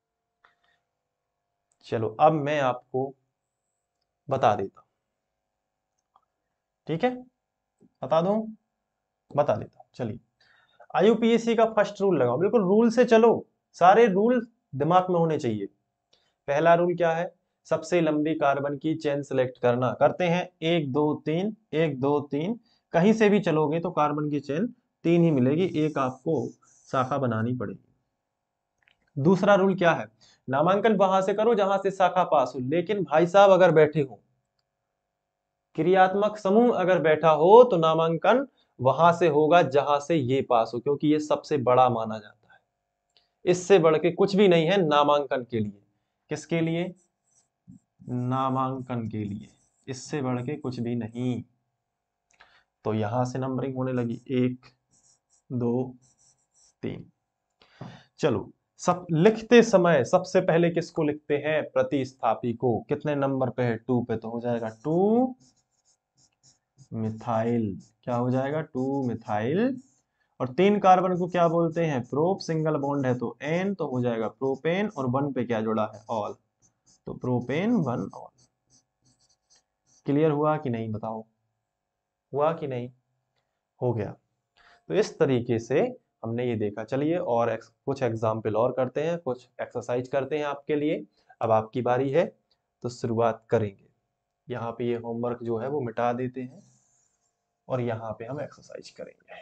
चलो अब मैं आपको बता देता हूं, ठीक है? बता दूं? बता देता हूं, चलिए। आईयूपीएसी का फर्स्ट रूल लगाओ, बिल्कुल रूल से चलो, सारे रूल दिमाग में होने चाहिए। पहला रूल क्या है, सबसे लंबी कार्बन की चेन सेलेक्ट करना। करते हैं, 1 2 3, 1 2 3, कहीं से भी चलोगे तो कार्बन की चेन 3 ही मिलेगी, एक आपको शाखा बनानी पड़ेगी। दूसरा रूल क्या है, नामांकन वहां से करो जहां से शाखा पास हो, लेकिन भाई साहब अगर बैठे हो, क्रियात्मक समूह अगर बैठा हो तो नामांकन वहां से होगा जहां से ये पास हो, क्योंकि ये सबसे बड़ा माना जाता है। इससे बढ़ के कुछ भी नहीं है नामांकन के लिए। किसके लिए? नामांकन के लिए, इससे बढ़ के कुछ भी नहीं। तो यहां से नंबरिंग होने लगी, 1 2 3। चलो, सब लिखते समय सबसे पहले किसको लिखते हैं, प्रतिस्थापी को। कितने नंबर पे है, 2 पे, तो हो जाएगा 2 मिथाइल। क्या हो जाएगा, 2 मिथाइल। और 3 कार्बन को क्या बोलते हैं, प्रोप, सिंगल बॉन्ड है तो एन, तो हो जाएगा प्रोपेन, और 1 पे क्या जुड़ा है, ऑल, तो प्रोपेन 1 ऑल। क्लियर हुआ कि नहीं, बताओ, हुआ कि नहीं? हो गया। तो इस तरीके से हमने ये देखा। चलिए और कुछ एग्जाम्पल और करते हैं, कुछ एक्सरसाइज करते हैं आपके लिए। अब आपकी बारी है, तो शुरुआत करेंगे। यहाँ पे ये होमवर्क जो है वो मिटा देते हैं, और यहाँ पे हम एक्सरसाइज करेंगे।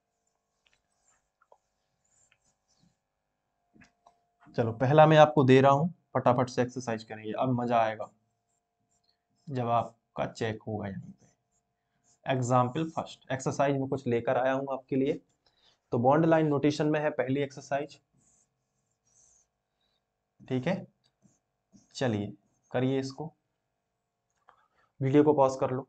चलो पहला मैं आपको दे रहा हूँ, फटाफट से एक्सरसाइज करेंगे, अब मजा आएगा जब आपका चेक होगा। यहाँ पे एग्जाम्पल फर्स्ट एक्सरसाइज में कुछ लेकर आया हूँ आपके लिए। तो बॉन्ड लाइन नोटेशन में है पहली एक्सरसाइज, ठीक है? चलिए करिए इसको, वीडियो को पॉज कर लो।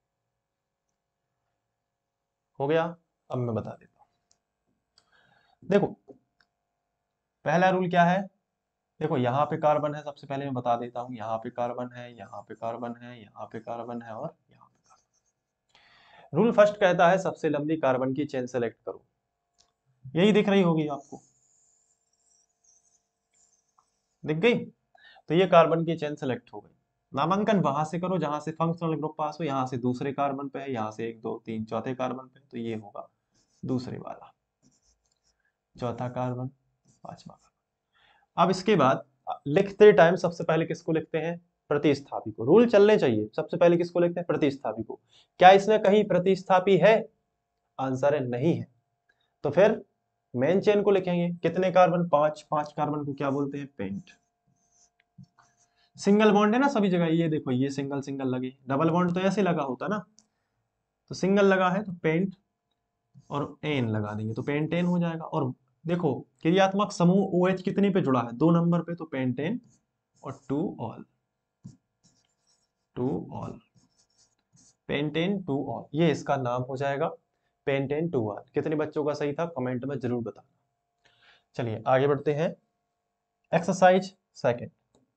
हो गया? अब मैं बता देता हूँ, देखो पहला रूल क्या है। देखो यहाँ पे कार्बन है, सबसे पहले मैं बता देता हूँ, यहाँ पे कार्बन है, यहाँ पे कार्बन है, यहाँ पे कार्बन है, और यहाँ पे कार्बन। रूल फर्स्ट कहता है सबसे लंबी कार्बन की चेन सेलेक्ट करो। यही दिख रही होगी आपको, दिख गई? तो ये कार्बन की चेन सेलेक्ट हो गई। नामांकन वहां से करो जहां से फंक्शनल ग्रुप पास हो, यहाँ से दूसरे कार्बन पे है, यहाँ से 1 2 3 चौथे कार्बन पे, तो ये होगा दूसरे वाला, चौथा कार्बन, पांचवा कार्बन। अब इसके बाद लिखते टाइम सबसे पहले किसको लिखते हैं, प्रतिस्थापी को। रूल चलने चाहिए, सबसे पहले किसको लिखते हैं, प्रतिस्थापी को। क्या इसमें कहीं प्रतिस्थापी है? आंसर है नहीं है। तो फिर मेन चेन को लिखेंगे। कितने कार्बन, 5, 5 कार्बन को क्या बोलते हैं, पेंट। सिंगल बॉन्ड है ना सभी जगह, ये देखो ये सिंगल सिंगल लगे, डबल बॉन्ड तो ऐसे लगा होता ना, तो सिंगल लगा है तो पेंट, और एन लगा देंगे तो पेंटेन हो जाएगा। और देखो क्रियात्मक समूह OH कितने पे जुड़ा है, 2 नंबर पे, तो पेंटेन, और 2 ऑल, 2 ऑल, पेंटेन 2 ऑल, ये इसका नाम हो जाएगा, पेंटेन 2 ऑल। कितने बच्चों का सही था कमेंट में जरूर बताना। चलिए आगे बढ़ते हैं, एक्सरसाइज सेकंड।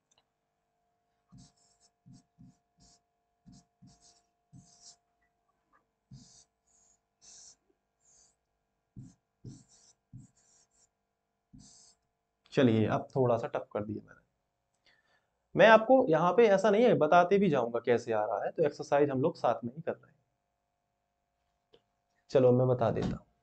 चलिए अब थोड़ा सा टफ कर दिया मैंने। मैं आपको यहाँ पे ऐसा नहीं है, बताते भी जाऊंगा कैसे आ रहा है, तो एक्सरसाइज हम लोग साथ में ही कर रहे हैं। चलो मैं बता देता हूँ।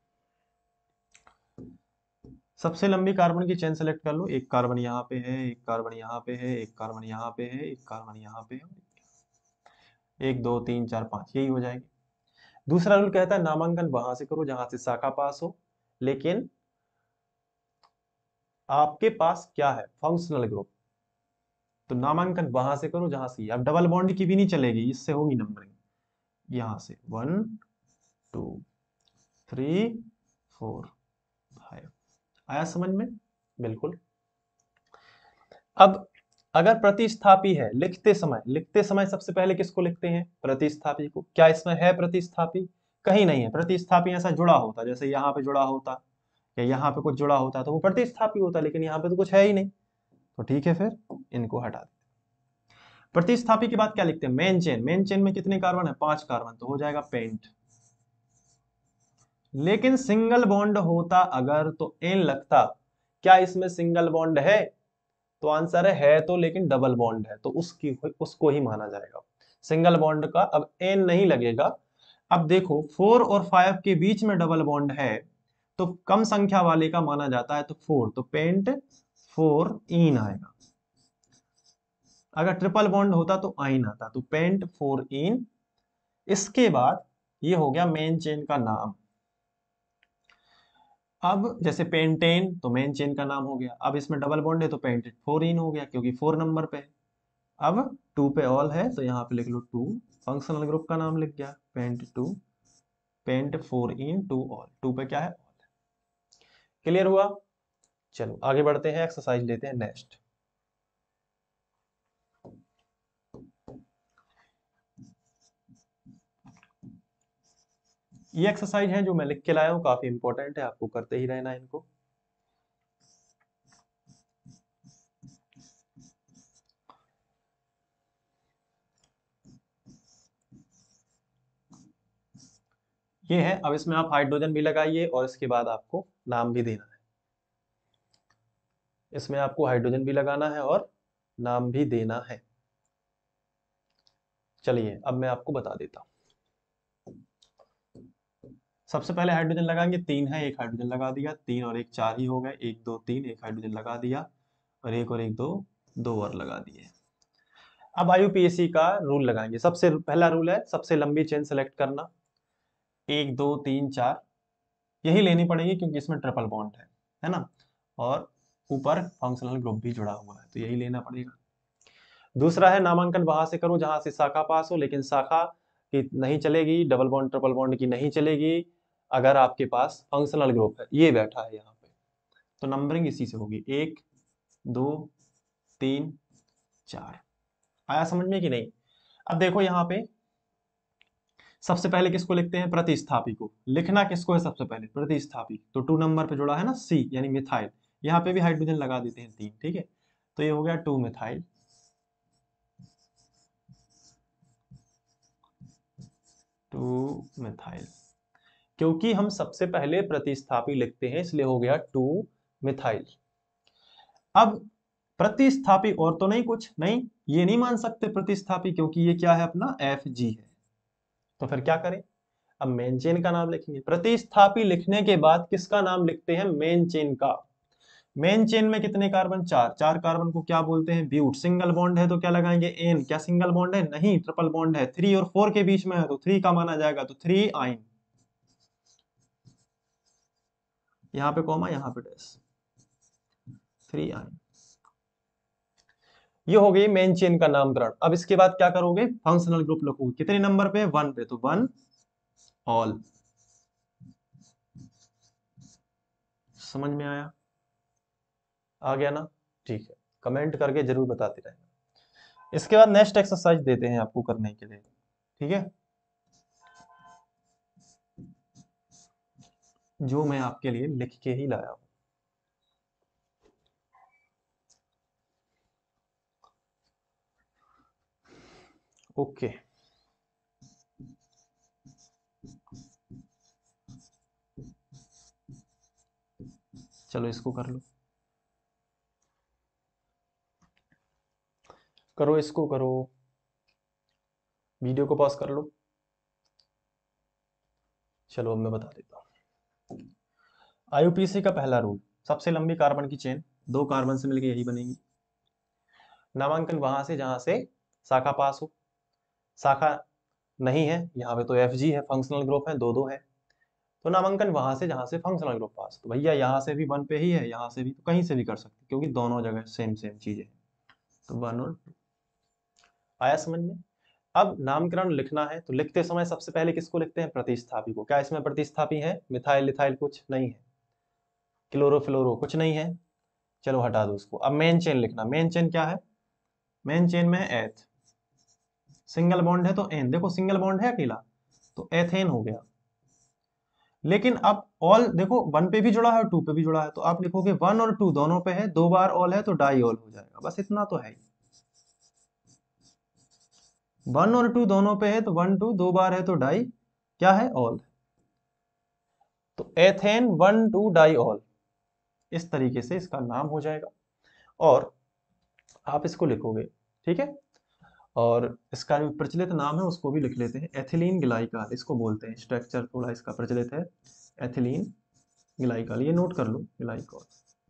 सबसे लंबी कार्बन की चेन सेलेक्ट कर लो। एक कार्बन यहाँ पे है, एक कार्बन यहाँ पे है, एक कार्बन यहाँ पे है, एक कार्बन यहाँ पे है, 1 2 3 4 5, यही हो जाएगी। दूसरा रूल कहता है नामांकन वहां से करो जहां से शाखा पास हो, लेकिन आपके पास क्या है, फंक्शनल ग्रुप, तो नामांकन वहां से करो जहां से। अब डबल बॉन्ड की भी नहीं चलेगी, इससे होगी नंबरिंग। यहां से 1 2 3 4 5। आया समझ में? बिल्कुल। अब अगर प्रतिस्थापी है, लिखते समय सबसे पहले किसको लिखते हैं? प्रतिस्थापी को। क्या इसमें है प्रतिस्थापी? कहीं नहीं है। प्रतिस्थापी ऐसा जुड़ा होता, जैसे यहाँ पे जुड़ा होता या यहाँ पे कुछ जुड़ा होता तो वो प्रतिस्थापी होता, लेकिन यहाँ पे तो कुछ है ही नहीं, तो ठीक है, फिर इनको हटा देते। प्रतिस्थापी के बाद क्या लिखते हैं? Main chain. मेन चेन में कितने कार्बन है? 5 कार्बन, तो हो जाएगा पेंट। लेकिन सिंगल बॉन्ड होता अगर तो एन लगता। क्या इसमें सिंगल बॉन्ड है? तो आंसर है तो, लेकिन डबल बॉन्ड है तो उसको ही माना जाएगा। सिंगल बॉन्ड का अब एन नहीं लगेगा। अब देखो 4 और 5 के बीच में डबल बॉन्ड है तो कम संख्या वाले का माना जाता है, तो 4, तो पेंट 4 इन आएगा। अगर ट्रिपल बॉन्ड होता तो आइन आता, तो पेंट 4 इन। इसके बाद ये हो गया मेन चेन का नाम। अब जैसे पेंटेन तो मेन चेन का नाम हो गया। अब इसमें डबल बॉन्ड है तो पेंटेड 4 इन हो गया, क्योंकि 4 नंबर पे है। अब 2 पे ऑल है तो यहाँ पे लिख लो 2, फंक्शनल ग्रुप का नाम लिख गया पेंट 2, पेंट 4 इन 2 ऑल। 2 पे क्या है? ऑल। क्लियर हुआ? चलो आगे बढ़ते हैं, एक्सरसाइज लेते हैं नेक्स्ट। ये एक्सरसाइज है जो मैं लिख के लाया हूँ, काफी इंपॉर्टेंट है, आपको करते ही रहना है इनको। ये है। अब इसमें आप हाइड्रोजन भी लगाइए और इसके बाद आपको नाम भी देना है। इसमें आपको हाइड्रोजन भी लगाना है और नाम भी देना है। चलिए अब मैं आपको बता देता हूँ। सबसे पहले हाइड्रोजन लगाएंगे, 3 है, एक हाइड्रोजन लगा दिया, 3 और 1 4 ही हो गए, 1 2 3, एक हाइड्रोजन लगा दिया, और 1 और 1 2, 2 और लगा दिए। अब आईयूपीएसी का रूल लगाएंगे। सबसे पहला रूल है सबसे लंबी चेन सेलेक्ट करना, 1 2 3 4 यही लेनी पड़ेगी क्योंकि इसमें ट्रिपल बॉन्ड है ना, और ऊपर फंक्शनल ग्रुप भी जुड़ा हुआ है तो यही लेना पड़ेगा। दूसरा है नामांकन वहां से करो जहां से शाखा पास हो, लेकिन शाखा की नहीं चलेगी, डबल बॉन्ड ट्रिपल बॉन्ड की नहीं चलेगी अगर आपके पास फंक्शनल ग्रुप है। ये बैठा है यहाँ पे, तो नंबरिंग इसी से होगी, 1 2 3 4। आया समझ में कि नहीं? अब देखो यहाँ पे सबसे पहले किसको लिखते हैं? प्रतिस्थापी को। लिखना किसको है सबसे पहले? प्रतिस्थापी। तो 2 नंबर पे जुड़ा है ना सी, यानी मिथाइल। यहाँ पे भी हाइड्रोजन लगा देते हैं 3, ठीक है, तो ये हो गया 2 मिथाइल। 2 मिथाइल, क्योंकि हम सबसे पहले प्रतिस्थापी लिखते हैं इसलिए हो गया 2 मिथाइल। अब प्रतिस्थापी और तो नहीं, कुछ नहीं, ये नहीं मान सकते प्रतिस्थापी क्योंकि ये क्या है अपना Fg है। तो फिर क्या करें? अब मेन चेन का नाम लिखेंगे। प्रतिस्थापी लिखने के बाद किसका नाम लिखते हैं? मेन चेन का। मेन चेन में कितने कार्बन? 4। 4 कार्बन को क्या बोलते हैं? ब्यूट। सिंगल बॉन्ड है तो क्या लगाएंगे? एन। क्या सिंगल बॉन्ड है? नहीं, ट्रिपल बॉन्ड है। 3 और 4 के बीच में है तो 3 का माना जाएगा, तो 3 आइन। यहाँ पे कॉमा, यहाँ पे डैश, 3 आइन। ये हो गई मेन चेन का नामकरण। अब इसके बाद क्या करोगे? फंक्शनल ग्रुप लिखोगे। कितने नंबर पे? 1 पे, तो 1 ऑल। समझ में आया? आ गया ना? ठीक है, कमेंट करके जरूर बताते रहना। इसके बाद नेक्स्ट एक्सरसाइज देते हैं आपको करने के लिए, ठीक है, जो मैं आपके लिए लिख के ही लाया हूं। ओके, चलो इसको कर लो, करो इसको, करो, वीडियो को पॉज कर लो। चलो अब मैं बता देता हूँ। आईयूपीएसी का पहला रूल, सबसे लंबी कार्बन की चेन 2 कार्बन से मिलकर यही बनेगी। नामांकन वहां से जहां से शाखा पास हो। शाखा नहीं है यहाँ पे तो Fg है, फंक्शनल ग्रुप है, 2 2 है, तो नामांकन वहां से जहां से फंक्शनल ग्रुप पास। तो भैया यहाँ से भी 1 पे ही है, यहाँ से भी, तो कहीं से भी कर सकते क्योंकि दोनों जगह सेम सेम चीजें, तो 1 और 2। आया समझ में? अब नामकरण लिखना है तो लिखते समय सबसे पहले किसको लिखते हैं? प्रतिस्थापी को। क्या इसमें प्रतिस्थापी है? मिथाइल लिथाइल कुछ नहीं है, क्लोरोफ्लोरो कुछ नहीं है, चलो हटा दो उसको। अब मेन चेन लिखना। मेन चेन क्या है? मेन चेन में एथ, सिंगल बॉन्ड है तो एन, देखो सिंगल बॉन्ड है अकेला तो एथेन हो गया। लेकिन अब ऑल देखो, वन पे भी जुड़ा है और टू पे भी जुड़ा है, तो आप लिखोगे वन और टू दोनों पे है, दो बार ऑल है तो डाई ऑल हो जाएगा, बस इतना तो है। वन और टू दोनों पे है तो वन टू, दो बार है तो डाई क्या है? ऑल। तो ethane one two di ol, इस तरीके से इसका नाम हो जाएगा और आप इसको लिखोगे, ठीक है। और इसका जो प्रचलित नाम है उसको भी लिख लेते हैं, एथिलीन ग्लाइकॉल इसको बोलते हैं। स्ट्रक्चर थोड़ा इसका प्रचलित है, एथिलीन ग्लाइकॉल, ये नोट कर लो, ग्लाइकॉल,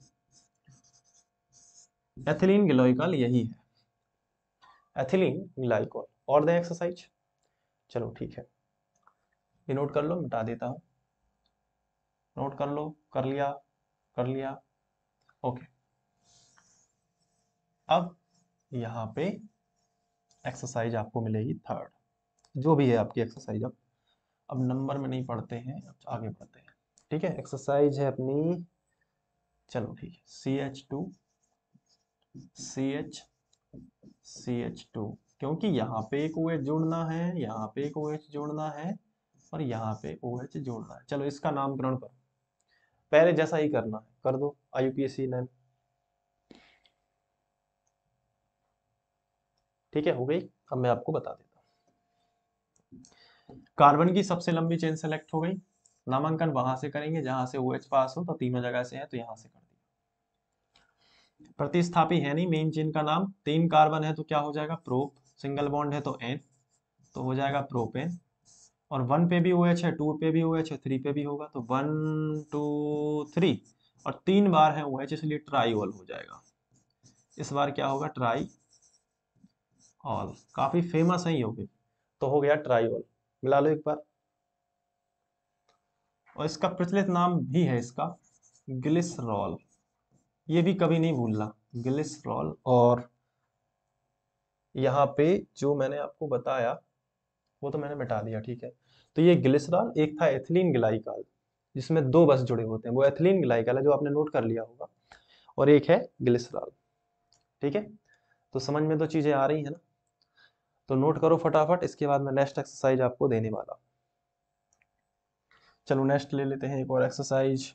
एथिलीन ग्लाइकॉल यही है, एथिलीन ग्लाइकॉल। और दें एक्सरसाइज, चलो ठीक है, ये नोट कर लो, मिटा देता हूं, नोट कर लो, कर लिया, कर लिया, ओके। अब यहाँ पे एक्सरसाइज आपको मिलेगी थर्ड, जो भी है आपकी एक्सरसाइज। अब नंबर में नहीं पढ़ते हैं, अब आगे बढ़ते हैं, ठीक है। एक्सरसाइज है अपनी, चलो ठीक है, CH2 CH CH2, क्योंकि यहाँ पे एक OH जोड़ना है, यहाँ पे एक OH जोड़ना है और यहाँ पे OH जोड़ना है। चलो इसका नामकरण करो, पहले जैसा ही करना है कर दो, IUPAC नेम, ठीक है, हो गई। अब मैं आपको बता देता हूँ, कार्बन की सबसे लंबी चेन सेलेक्ट हो गई, नामांकन वहां से करेंगे जहां से OH पास हो, तो तीनों जगह से है तो यहां से कर दिया। प्रतिस्थापी है नहीं मेन चेन का नाम, तीन कार्बन है तो क्या हो जाएगा? प्रोप, सिंगल बॉन्ड है तो एन, तो हो जाएगा प्रोपेन। और वन पे भी OH है, टू पे भी OH है, थ्री पे भी होगा, तो वन टू थ्री, और तीन बार है OH इसलिए ट्राईओल हो जाएगा। इस बार क्या होगा? ट्राई ऑल, काफी फेमस है ये हो गई, तो हो गया ट्राईओल। मिला लो एक बार। और इसका प्रचलित नाम भी है इसका ग्लिसरॉल, ये भी कभी नहीं भूलना, ग्लिसरॉल। और यहाँ पे जो मैंने आपको बताया वो तो मैंने मिटा दिया, ठीक है। तो ये ग्लिसरॉल, एक था एथिलीन ग्लाइकॉल जिसमें दो बस जुड़े होते हैं, वो एथिलीन ग्लाइकॉल है जो आपने नोट कर लिया होगा, और एक है ग्लिसरॉल, ठीक है। तो समझ में तो चीजें आ रही है ना, तो नोट करो फटाफट, इसके बाद मैं नेक्स्ट एक्सरसाइज आपको देने वाला हूं। चलो नेक्स्ट ले लेते हैं एक और एक्सरसाइज।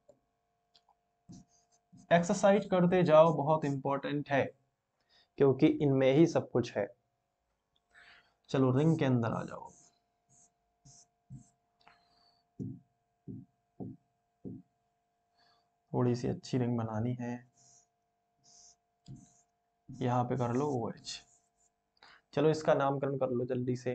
एक्सरसाइज करते जाओ, बहुत इंपॉर्टेंट है क्योंकि इनमें ही सब कुछ है। चलो रिंग के अंदर आ जाओ, थोड़ी सी अच्छी रिंग बनानी है, यहाँ पे कर लो OH। चलो इसका नामकरण कर लो जल्दी से,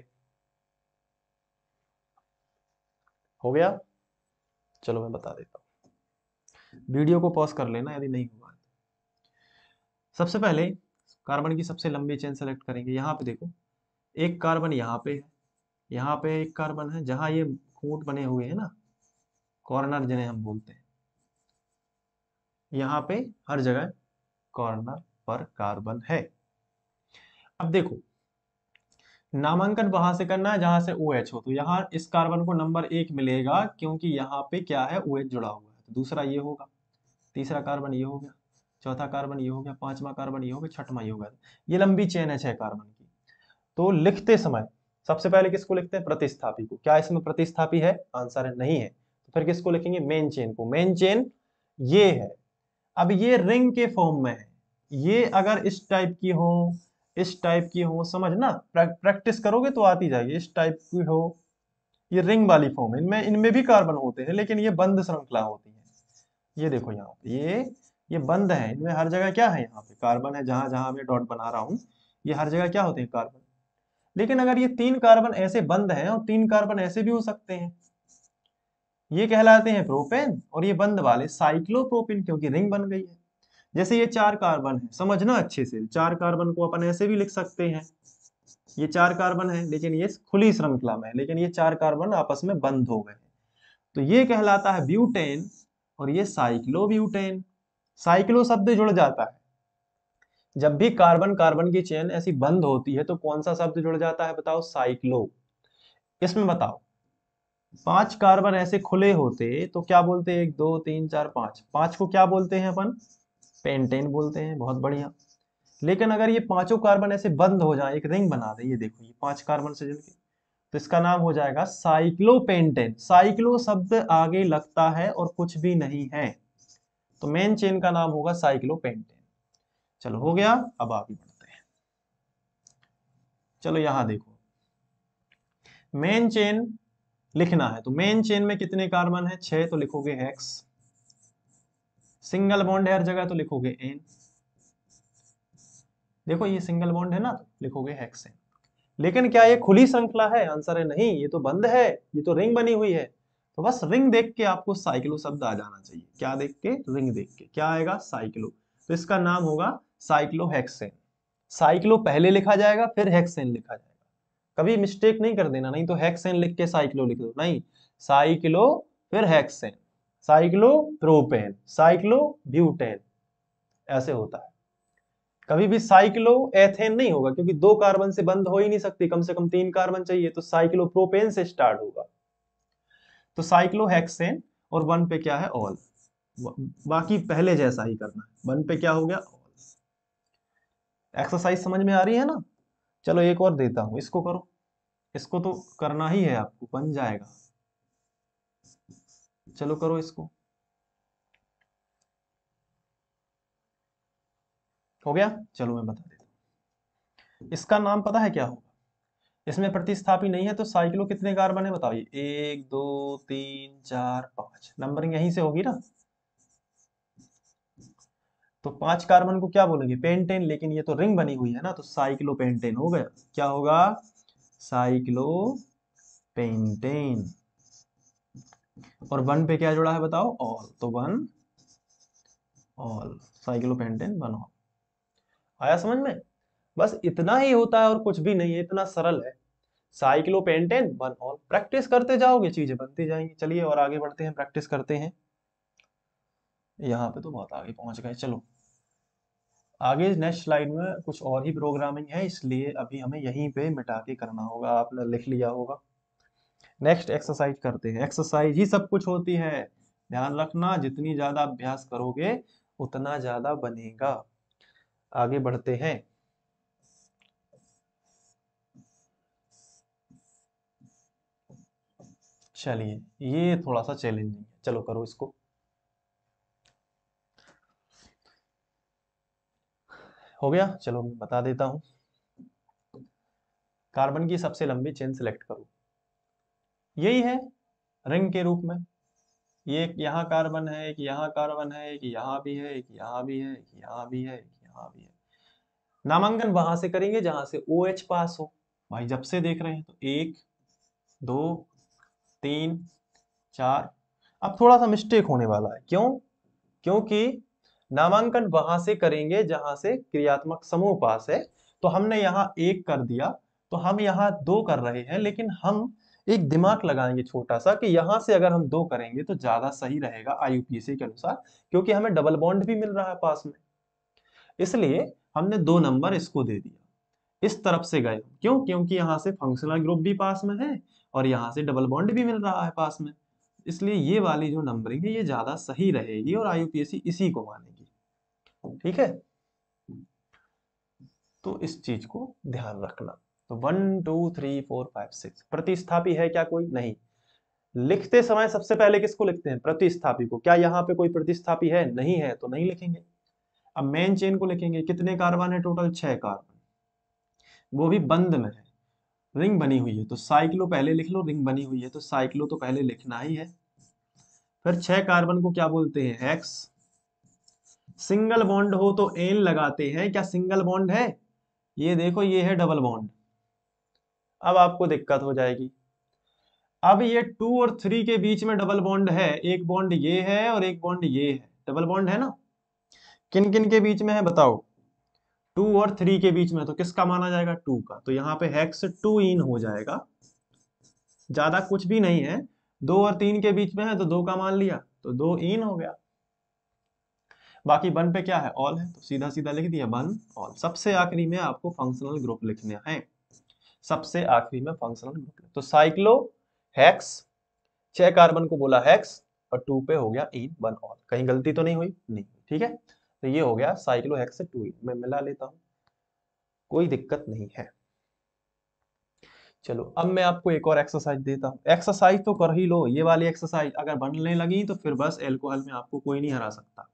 हो गया। चलो मैं बता देता हूँ, वीडियो को पॉज कर लेना यदि नहीं हुआ। सबसे पहले कार्बन की सबसे लंबी चेन सेलेक्ट करेंगे, यहाँ पे देखो एक कार्बन यहाँ पे है, यहाँ पे एक कार्बन है, जहां ये खूंट बने हुए हैं ना, कॉर्नर जिन्हें हम बोलते हैं, यहाँ पे हर जगह कॉर्नर पर कार्बन है। अब देखो नामांकन वहां से करना है जहां से OH हो, तो यहाँ इस कार्बन को नंबर 1 मिलेगा क्योंकि यहाँ पे क्या है? OH जुड़ा हुआ है, तो दूसरा ये होगा, तीसरा कार्बन ये हो गया, चौथा कार्बन ये हो गया, पांचवा कार्बन ये हो गया, छठवां ये हो गया। ये लंबी चेन है 6 कार्बन की। तो लिखते समय सबसे पहले किसको लिखते हैं? प्रतिस्थापी को। क्या इसमें प्रतिस्थापी है? आंसर है नहीं है, तो फिर किसको लिखेंगे? मेन चेन को। मेन चेन ये है। अब ये रिंग के फॉर्म में है, ये अगर इस टाइप की हो, इस टाइप की हो, समझना, प्रैक्टिस करोगे तो आती जाएगी, इस टाइप की हो, ये रिंग वाली फॉर्म है, इनमें इनमें भी कार्बन होते हैं लेकिन ये बंद श्रृंखला होती है। ये देखो यहाँ पे ये बंद है, इनमें हर जगह क्या है? यहाँ पे कार्बन है, जहां जहां मैं डॉट बना रहा हूं ये हर जगह क्या होते हैं? कार्बन। लेकिन अगर ये तीन कार्बन ऐसे बंद हैं और तीन कार्बन ऐसे भी हो सकते हैं, ये कहलाते हैं प्रोपेन, और ये बंद वाले साइक्लोप्रोपेन, क्योंकि रिंग बन गई है। जैसे ये चार कार्बन है, समझना अच्छे से, चार कार्बन को अपन ऐसे भी लिख सकते हैं, ये चार कार्बन है लेकिन ये खुली श्रृंखला में है, लेकिन ये चार कार्बन आपस में बंद हो गए, तो ये कहलाता है ब्यूटेन, और ये साइक्लोब्यूटेन। साइक्लो शब्द जुड़ जाता है, जब भी कार्बन कार्बन की चेन ऐसी बंद होती है तो कौन सा शब्द जुड़ जाता है? बताओ, साइक्लो। इसमें बताओ, पांच कार्बन ऐसे खुले होते तो क्या बोलते? एक दो तीन चार पांच, पांच को क्या बोलते हैं अपन? पेंटेन बोलते हैं, बहुत बढ़िया। लेकिन अगर ये पांचों कार्बन ऐसे बंद हो जाए, एक रिंग बना दे, ये देखो ये 5 कार्बन से जुड़ के, तो इसका नाम हो जाएगा साइक्लोपेंटेन। साइक्लो शब्द आगे लगता है और कुछ भी नहीं है, तो मेन चेन का नाम होगा साइक्लोपेंटेन। चलो हो गया, अब आगे बढ़ते हैं। चलो यहां देखो, मेन चेन लिखना है, तो मेन चेन में कितने कार्बन है? 6, तो लिखोगे हेक्स। सिंगल बॉन्ड है हर जगह, तो लिखोगे एन। देखो ये सिंगल बॉन्ड है ना, तो लिखोगे हेक्सेन। लेकिन क्या ये खुली श्रृंखला है? आंसर है नहीं, ये तो बंद है, ये तो रिंग बनी हुई है। तो बस रिंग देख के आपको साइक्लो शब्द आ जाना चाहिए। क्या देख के? रिंग देख के। क्या आएगा? साइक्लो। तो इसका नाम होगा साइक्लोहेक्सेन। साइक्लो पहले लिखा जाएगा, फिर हेक्सेन लिखा जाएगा। कभी मिस्टेक नहीं कर देना, नहीं तो हेक्सेन लिख के साइक्लो लिख दो, नहीं, साइक्लो फिर hexane, cyclo propane, cyclo butane, ऐसे होता है। कभी भी साइक्लो एथेन नहीं होगा, क्योंकि 2 कार्बन से बंद हो ही नहीं सकती, कम से कम 3 कार्बन चाहिए, तो साइक्लो प्रोपेन से स्टार्ट होगा। तो साइक्लो हेक्सेन, और 1 पे क्या है? ऑल। बाकी पहले जैसा ही करना है। 1 पे क्या हो गया? ऑल। एक्सरसाइज समझ में आ रही है ना? चलो एक और देता हूं, इसको करो। इसको तो करना ही है आपको, बन जाएगा। चलो करो इसको। हो गया? चलो मैं बता देता हूं। इसका नाम पता है क्या होगा? इसमें प्रतिस्थापी नहीं है, तो साइक्लो कितने कार्बन है बताइए? 1 2 3 4 5, नंबरिंग यहीं से होगी ना। तो 5 कार्बन को क्या बोलेंगे? पेंटेन। लेकिन ये तो रिंग बनी हुई है ना, तो साइक्लो पेंटेन हो गया। क्या होगा? Cyclo pentane. और 1 पे क्या जुड़ा है बताओ? ऑल। तो 1 ऑल, साइक्लो पेंटेन 1 ऑल। आया समझ में? बस इतना ही होता है और कुछ भी नहीं है, इतना सरल है। Cyclopentane 1 all. प्रैक्टिस करते जाओगे, चीजें बनती जाएंगी। चलिए और आगे बढ़ते हैं, प्रैक्टिस करते हैं। यहाँ पे तो बहुत आगे पहुंच गए। चलो आगे नेक्स्ट स्लाइड में कुछ और ही प्रोग्रामिंग है, इसलिए अभी हमें यहीं पे मिटा के करना होगा। आपने लिख लिया होगा। नेक्स्ट एक्सरसाइज करते हैं। एक्सरसाइज ही सब कुछ होती है, ध्यान रखना। जितनी ज्यादा अभ्यास करोगे उतना ज्यादा बनेगा। आगे बढ़ते हैं। चलिए ये थोड़ा सा चैलेंजिंग है, चलो करो इसको। हो गया? चलो मैं बता देता हूं। कार्बन की सबसे लंबी चेन सिलेक्ट करो। यही है रिंग के रूप में। ये एक यहाँ कार्बन है, एक यहाँ कार्बन है, एक यहाँ भी है, एक यहाँ भी है, एक यहाँ भी है, एक यहाँ भी है। नामांकन वहां से करेंगे जहां से OH पास हो। भाई जब से देख रहे हैं, तो 1 2 3 4। अब थोड़ा सा मिस्टेक होने वाला है, क्यों? क्योंकि नामांकन वहां से करेंगे जहां से क्रियात्मक समूह पास है। तो हमने यहाँ 1 कर दिया, तो हम यहाँ 2 कर रहे हैं, लेकिन हम एक दिमाग लगाएंगे छोटा सा, कि यहां से अगर हम 2 करेंगे तो ज्यादा सही रहेगा IUPAC के अनुसार, क्योंकि हमें डबल बॉन्ड भी मिल रहा है पास में। इसलिए हमने 2 नंबर इसको दे दिया। इस तरफ से गए, क्यों? क्योंकि यहाँ से फंक्शनल ग्रुप भी पास में है और यहाँ से डबल बॉन्ड भी मिल रहा है पास में। इसलिए ये वाली जो नंबरिंग है ये ज्यादा सही रहेगी और IUPAC इसी को मानेगी। ठीक है, तो इस चीज को ध्यान रखना। तो 1 2 3 4 5 6 प्रतिस्थापी है क्या? कोई नहीं। लिखते समय सबसे पहले किसको लिखते हैं? प्रतिस्थापी को। क्या यहाँ पे कोई प्रतिस्थापी है? नहीं है, तो नहीं लिखेंगे। अब मेन चेन को लिखेंगे। कितने कार्बन है टोटल? 6 कार्बन, वो भी बंद में है, रिंग बनी हुई है। तो साइक्लो पहले लिख लो, रिंग बनी हुई है तो साइक्लो तो पहले लिखना ही है। फिर 6 कार्बन को क्या बोलते हैं? हेक्स। सिंगल बॉन्ड हो तो एन लगाते हैं। क्या सिंगल बॉन्ड है? ये देखो ये है डबल बॉन्ड। अब आपको दिक्कत हो जाएगी। अब ये 2 और 3 के बीच में डबल बॉन्ड है, एक बॉन्ड ये है और एक बॉन्ड ये है, डबल बॉन्ड है ना। किन किन के बीच में है बताओ? 2 और 3 के बीच में, तो किसका माना जाएगा? 2 का। तो यहाँ पे हेक्स 2 इन हो जाएगा, ज्यादा कुछ भी नहीं है। 2 और 3 के बीच में है तो 2 का मान लिया, तो 2 इन हो गया। बाकी 1 पे क्या है? ऑल है, तो सीधा सीधा लिख दिया 1 ऑल। सबसे आखिरी में आपको फंक्शनल ग्रुप लिखने हैं। सबसे आखिरी में फंक्शनल ग्रुप, तो साइक्लो हेक्स, 6 कार्बन को बोला हेक्स, और 2 पे हो गया इन 1 ऑल। कहीं गलती तो नहीं हुई? नहीं। ठीक है, तो ये हो गया साइक्लोहेक्सेन 2 मैं मिला लेता हूँ, कोई दिक्कत नहीं है। चलो अब मैं आपको एक और एक्सरसाइज देता हूँ, एक्सरसाइज तो कर ही लो, ये वाली एक्सरसाइज अगर बनने लगी तो फिर बस एल्कोहल में आपको कोई नहीं हरा सकता।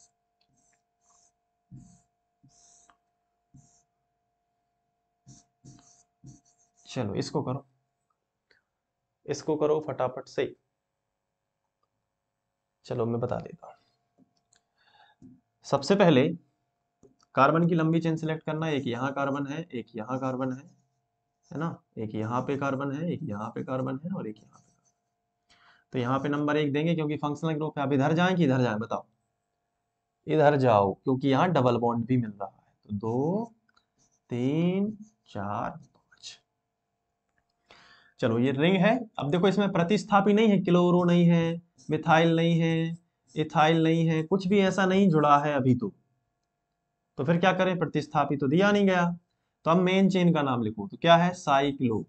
चलो इसको करो फटाफट से। चलो मैं बता देता हूँ। सबसे पहले कार्बन की लंबी चेन सिलेक्ट करना है, एक यहाँ कार्बन है, एक यहाँ कार्बन है ना, एक यहाँ पे कार्बन है, एक यहाँ पे कार्बन है और एक यहाँ पे। तो यहाँ पे नंबर 1 देंगे क्योंकि फंक्शनल ग्रुप है। अब इधर जाएं कि इधर जाएं बताओ? इधर जाओ क्योंकि यहाँ डबल बॉन्ड भी मिल रहा है। तो 2 3 4 5। चलो ये रिंग है। अब देखो इसमें प्रतिस्थापी नहीं है, क्लोरो नहीं है, मिथाइल नहीं है, इथाइल नहीं है, कुछ भी ऐसा नहीं जुड़ा है अभी तो फिर क्या करें, प्रतिस्थापी तो दिया नहीं गया। तो अब मेन चेन का नाम लिखो, तो क्या है, साइक्लो।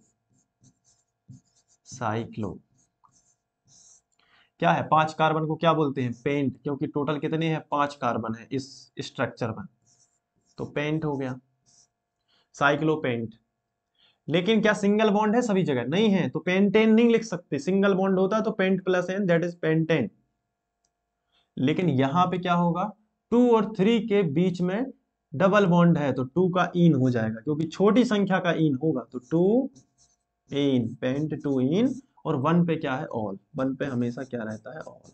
साइक्लो क्या है, 5 कार्बन को क्या बोलते हैं, पेंट, क्योंकि टोटल कितने हैं, 5 कार्बन है इस स्ट्रक्चर में, तो पेंट हो गया, साइक्लोपेंट। लेकिन क्या सिंगल बॉन्ड है सभी जगह, नहीं है, तो पेंटेन नहीं लिख सकते, सिंगल बॉन्ड होता तो pent plus ane that is pentane. लेकिन यहां पे क्या होगा, 2 और 3 के बीच में डबल बॉन्ड है तो 2 का इन हो जाएगा, क्योंकि छोटी संख्या का इन होगा, तो 2 इन, पेंट 2 इन। और 1 पे क्या है, ऑल, 1 पे हमेशा क्या रहता है, ऑल।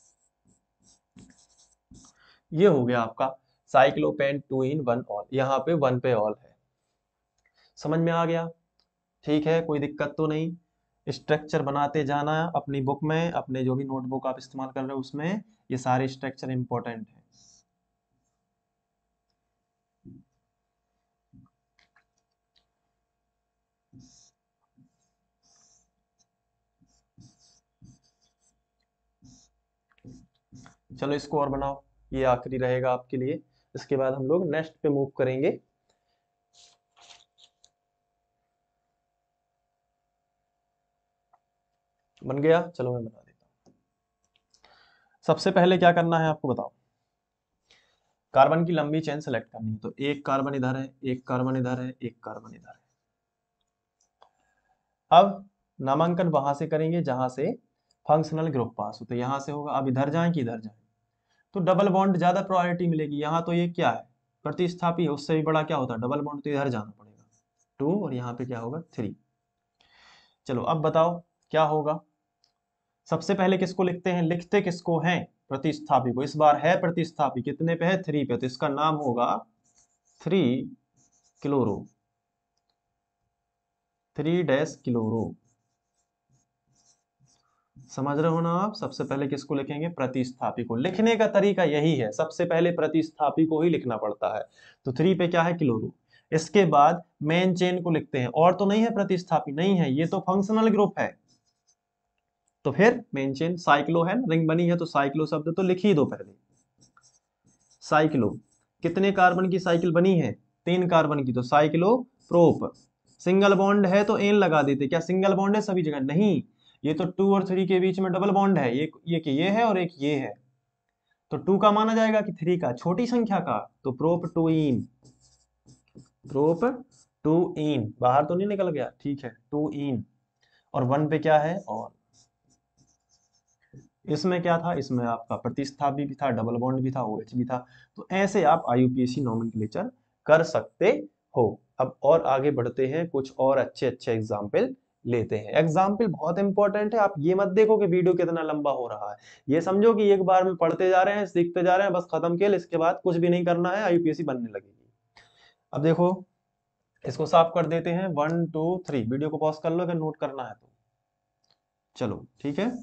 ये हो गया आपका साइक्लोपेंट 2 इन 1 ऑल, यहाँ पे 1 पे ऑल है। समझ में आ गया? ठीक है, कोई दिक्कत तो नहीं। स्ट्रक्चर बनाते जाना अपनी बुक में, अपने जो भी नोटबुक आप इस्तेमाल कर रहे हो उसमें ये सारे स्ट्रक्चर इंपॉर्टेंट है। चलो इसको और बनाओ, ये आखिरी रहेगा आपके लिए, इसके बाद हम लोग नेक्स्ट पे मूव करेंगे। बन गया, चलो मैं बना देता हूँ। सबसे पहले क्या करना है आपको बताओ, कार्बन की लंबी चेन सेलेक्ट करनी है, तो एक कार्बन इधर है, एक कार्बन इधर है, एक कार्बन इधर है। अब नामांकन वहां से करेंगे जहां से फंक्शनल ग्रुप पास हो, तो यहां से होगा। अब इधर जाएं कि इधर जाएं, तो डबल बॉन्ड ज्यादा प्रायोरिटी मिलेगी। यहाँ तो ये क्या है, प्रतिस्थापी है, उससे भी बड़ा क्या होता है डबल बॉन्ड, तो इधर जाना पड़ेगा 2 और यहाँ पे क्या होगा 3। चलो अब बताओ क्या होगा। सबसे पहले किसको लिखते हैं, लिखते किसको हैं, प्रतिस्थापी को। इस बार है प्रतिस्थापी कितने पे है, 3 पे, तो इसका नाम होगा 3 क्लोरो, 3 क्लोरो। समझ रहे हो ना आप? सबसे पहले किसको लिखेंगे, प्रतिस्थापी को। लिखने का तरीका यही है, सबसे पहले प्रतिस्थापी को ही लिखना पड़ता है। तो 3 पे क्या है, क्लोरो। इसके बाद मेन चेन को लिखते हैं, और तो नहीं है प्रतिस्थापी, नहीं है, ये तो फंक्शनल ग्रुप है। तो फिर मेन चेन साइक्लो है ना, रिंग बनी है तो साइक्लो शब्द तो लिख ही दो पहले। साइक्लो, कितने कार्बन की साइकिल बनी है, 3 कार्बन की, तो साइक्लो प्रोप। सिंगल बॉन्ड है तो एन लगा देते, क्या सिंगल बॉन्ड है सभी जगह, नहीं, ये तो 2 और 3 के बीच में डबल बॉन्ड है, ये है और एक ये है, तो 2 का माना जाएगा कि 3 का, छोटी संख्या का, तो प्रोप 2 इन, प्रोप 2 इन, बाहर तो नहीं निकल गया, ठीक है, 2 इन। और 1 पे क्या है, और इसमें क्या था, इसमें आपका प्रतिस्थापी भी था, डबल बॉन्ड भी था, OH भी था। तो ऐसे आप IUPAC नोमेनक्लेचर कर सकते हो। अब और आगे बढ़ते हैं, कुछ और अच्छे अच्छे एग्जाम्पल लेते हैं। एग्जाम्पल बहुत इंपॉर्टेंट है, आप ये मत देखो कि वीडियो कितना लंबा हो रहा है, ये समझो कि एक बार में पढ़ते जा रहे हैं, सीखते जा रहे हैं, बस खत्म किया, इसके बाद कुछ भी नहीं करना है, IUPAC बनने लगेगी। अब देखो इसको साफ कर देते हैं, 1 2 3, वीडियो को पॉज कर लो अगर नोट करना है तो। चलो ठीक है,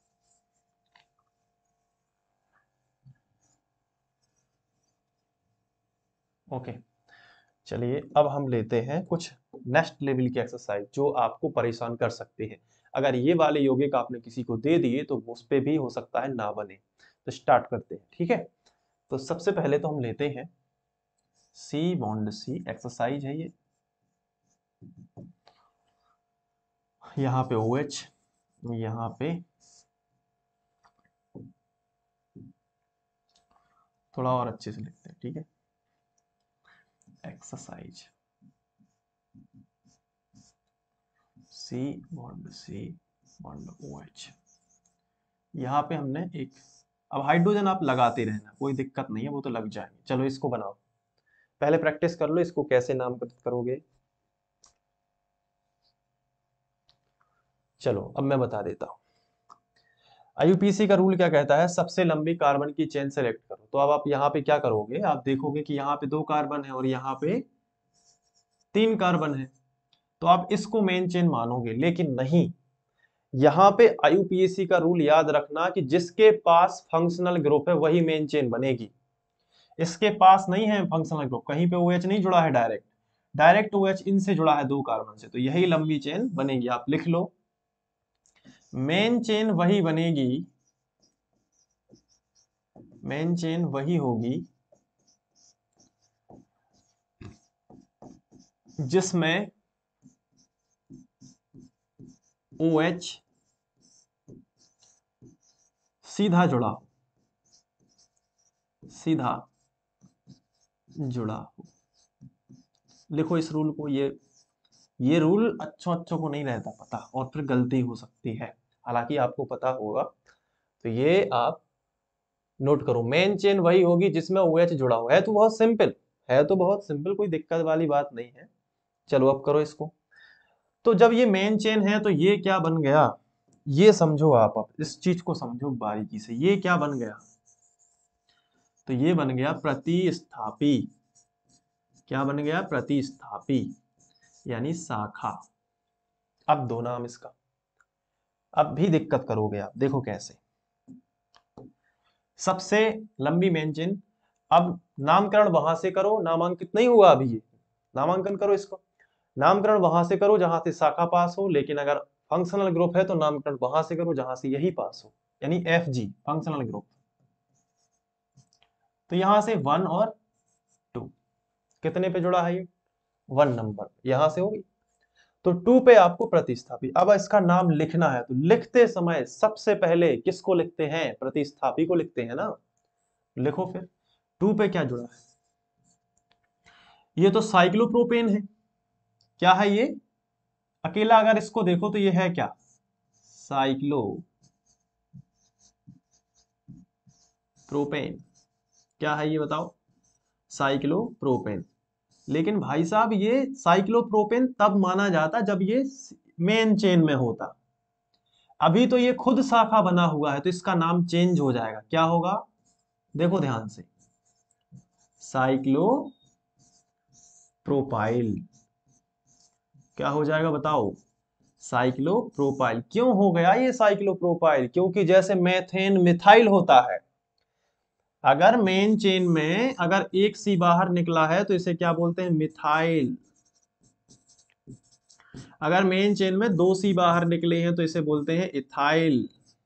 ओके। चलिए अब हम लेते हैं कुछ नेक्स्ट लेवल की एक्सरसाइज जो आपको परेशान कर सकते हैं। अगर ये वाले यौगिक आपने किसी को दे दिए तो उस पे भी हो सकता है ना बने। तो स्टार्ट करते हैं, ठीक है। तो सबसे पहले तो हम लेते हैं सी बॉन्ड सी, एक्सरसाइज है ये। यहाँ पे OH, यहाँ पे थोड़ा और अच्छे से लिखते हैं, ठीक है। एक्सरसाइज सी बॉन्ड OH, यहाँ पे हमने एक, अब हाइड्रोजन आप लगाते रहना, कोई दिक्कत नहीं है, वो तो लग जाएंगे। चलो इसको बनाओ, पहले प्रैक्टिस कर लो इसको कैसे नामकरण करोगे। चलो अब मैं बता देता हूँ। IUPAC का रूल क्या कहता है, सबसे लंबी कार्बन की चेन सेलेक्ट करो। तो अब आप यहाँ पे क्या करोगे, आप देखोगे कि यहाँ पे 2 कार्बन है और यहाँ पे 3 कार्बन है, तो आप इसको मेन चेन मानोगे। लेकिन नहीं, यहाँ पे IUPAC का रूल याद रखना कि जिसके पास फंक्शनल ग्रुप है वही मेन चेन बनेगी। इसके पास नहीं है फंक्शनल ग्रुप, कहीं पे OH नहीं जुड़ा है, डायरेक्ट OH इनसे जुड़ा है 2 कार्बन से, तो यही लंबी चेन बनेगी। आप लिख लो, मेन चेन वही बनेगी, मेन चेन वही होगी जिसमें OH सीधा जुड़ा हो, सीधा जुड़ा हो। लिखो इस रूल को, ये रूल अच्छों को नहीं रहता पता और फिर गलती हो सकती है, हालांकि आपको पता होगा। तो ये आप नोट करो, मेन चेन वही होगी जिसमें OH जुड़ा हो। है तो बहुत सिंपल, है तो बहुत सिंपल, कोई दिक्कत वाली बात नहीं है। चलो अब करो इसको। तो जब ये मेन चेन है तो ये क्या बन गया, ये समझो आप, अब इस चीज को समझो बारीकी से। ये क्या बन गया, तो ये बन गया प्रतिस्थापी। क्या बन गया, प्रतिस्थापी यानी शाखा। अब दो नाम इसका, अब भी दिक्कत करोगे आप, देखो कैसे। सबसे लंबी मेन चेन, अब नामकरण वहां से करो, नामांकित नहीं हुआ अभी, ये नामांकन करो इसको। नामकरण वहां से करो जहां से शाखा पास हो, लेकिन अगर फंक्शनल ग्रुप है तो नामकरण वहां से करो जहां से यही पास हो, यानी FG फंक्शनल ग्रुप। तो यहां से 1 और 2 कितने पे जुड़ा है, ये 1 नंबर यहां से होगी, तो 2 पे आपको प्रतिस्थापी। अब इसका नाम लिखना है तो लिखते समय सबसे पहले किसको लिखते हैं, प्रतिस्थापी को लिखते हैं ना। लिखो फिर 2 पे क्या जुड़ा है, ये तो साइक्लोप्रोपेन है। क्या है ये, अकेला अगर इसको देखो तो ये है क्या, साइक्लोप्रोपेन। क्या है ये बताओ, साइक्लोप्रोपेन। लेकिन भाई साहब ये साइक्लोप्रोपेन तब माना जाता जब ये मेन चेन में होता, अभी तो ये खुद शाखा बना हुआ है तो इसका नाम चेंज हो जाएगा। क्या होगा, देखो ध्यान से, साइक्लोप्रोपाइल। क्या हो जाएगा बताओ, साइक्लोप्रोपाइल। क्यों हो गया ये साइक्लोप्रोपाइल, क्योंकि जैसे मेथेन मिथाइल होता है, अगर मेन चेन में अगर एक सी बाहर निकला है तो इसे क्या बोलते हैं, मिथाइल। अगर मेन चेन में 2 सी बाहर निकले हैं तो इसे बोलते हैं इथाइल।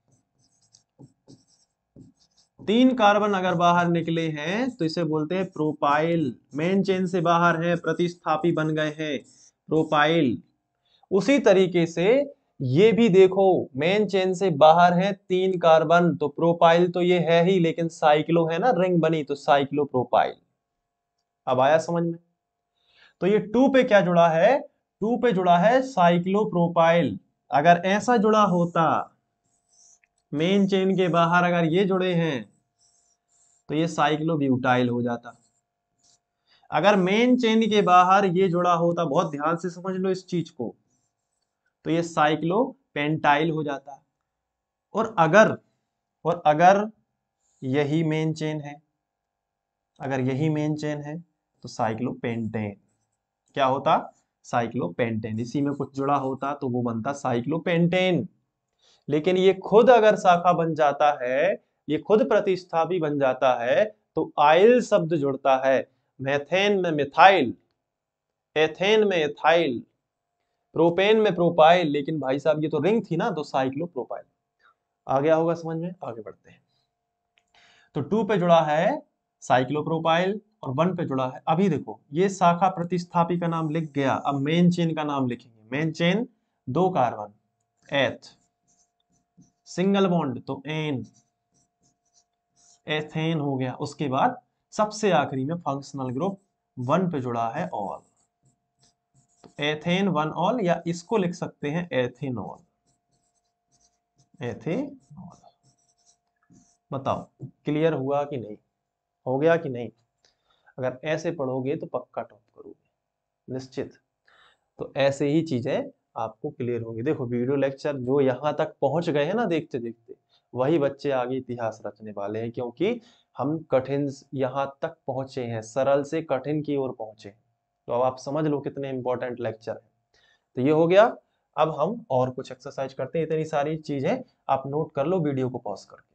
3 कार्बन अगर बाहर निकले हैं तो इसे बोलते हैं प्रोपाइल। मेन चेन से बाहर है, प्रतिस्थापी बन गए हैं, प्रोपाइल। उसी तरीके से ये भी देखो, मेन चेन से बाहर है 3 कार्बन, तो प्रोपाइल तो ये है ही, लेकिन साइक्लो है ना, रिंग बनी, तो साइक्लोप्रोपाइल। अब आया समझ में। तो ये 2 पे क्या जुड़ा है, 2 पे जुड़ा है साइक्लोप्रोपाइल। अगर ऐसा जुड़ा होता, मेन चेन के बाहर अगर ये जुड़े हैं तो ये साइक्लोब्यूटाइल हो जाता। अगर मेन चेन के बाहर ये जुड़ा होता, बहुत ध्यान से समझ लो इस चीज को, तो ये साइक्लोपेंटाइल हो जाता। और अगर यही मेन चेन है, अगर यही मेन चेन है तो साइक्लोपेंटेन। क्या होता, साइक्लोपेंटेन। इसी में कुछ जुड़ा होता तो वो बनता साइक्लोपेंटेन। लेकिन ये खुद अगर शाखा बन जाता है, ये खुद प्रतिस्थापी बन जाता है, तो आइल शब्द जुड़ता है। मेथेन में मिथाइल, एथेन में एथाइल, प्रोपेन में प्रोपाइल। लेकिन भाई साहब ये तो रिंग थी ना, तो साइक्लोप्रोपाइल। आ गया होगा समझ में, आगे बढ़ते हैं। तो 2 पे जुड़ा है साइक्लोप्रोपाइल और 1 पे जुड़ा है, अभी देखो ये शाखा प्रतिस्थापी का नाम लिख गया। अब मेन चेन का नाम लिखेंगे। Main chain 2 carbon, eth, single bond तो एन, एथेन हो गया। उसके बाद सबसे आखिरी में फंक्शनल ग्रुप 1 पे जुड़ा है ऑल, तो एथेन 1 ऑल, या इसको लिख सकते हैं एथेनॉल। एथेनॉल। बताओ क्लियर हुआ कि नहीं, हो गया कि नहीं? अगर ऐसे पढ़ोगे तो पक्का टॉप करोगे निश्चित। तो ऐसे ही चीजें आपको क्लियर होंगी। देखो वीडियो लेक्चर जो यहाँ तक पहुंच गए हैं ना देखते देखते, वही बच्चे आगे इतिहास रचने वाले हैं, क्योंकि हम कठिन यहाँ तक पहुंचे हैं, सरल से कठिन की ओर पहुंचे हैं। तो अब आप समझ लो कितने इंपॉर्टेंट लेक्चर है। तो ये हो गया। अब हम और कुछ एक्सरसाइज करते हैं। इतनी सारी चीजें आप नोट कर लो वीडियो को पॉज करके।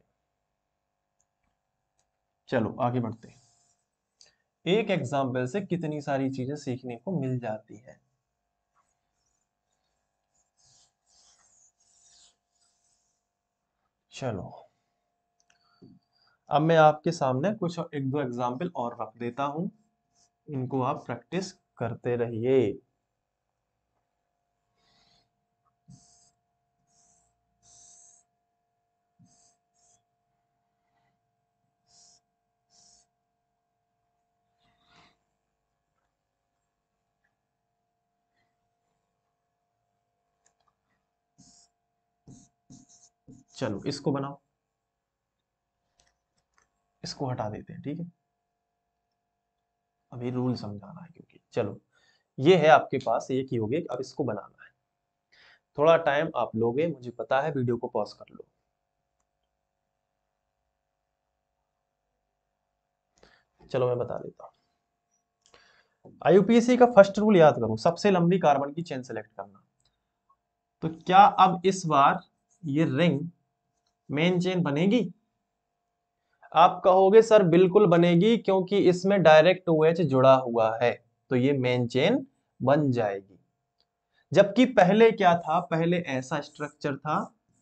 चलो आगे बढ़ते हैं। एक एग्जाम्पल से कितनी सारी चीजें सीखने को मिल जाती है। चलो अब मैं आपके सामने कुछ एक दो एग्जाम्पल और रख देता हूं, इनको आप प्रैक्टिस करते रहिए। चलो इसको बनाओ, इसको हटा देते हैं, ठीक है। अभी रूल समझाना है क्योंकि, चलो ये है आपके पास, एक ही हो गई। अब इसको बनाना है, थोड़ा टाइम आप लोगे मुझे पता है, वीडियो को पॉज कर लो। चलो मैं बता देता हूं। आईयूपीएसी का फर्स्ट रूल याद करो, सबसे लंबी कार्बन की चेन सेलेक्ट करना। तो क्या अब इस बार ये रिंग मेन चेन बनेगी? आप कहोगे सर बिल्कुल बनेगी, क्योंकि इसमें डायरेक्ट OH जुड़ा हुआ है, तो ये मेन चेन बन जाएगी। जबकि पहले क्या था, पहले ऐसा स्ट्रक्चर था,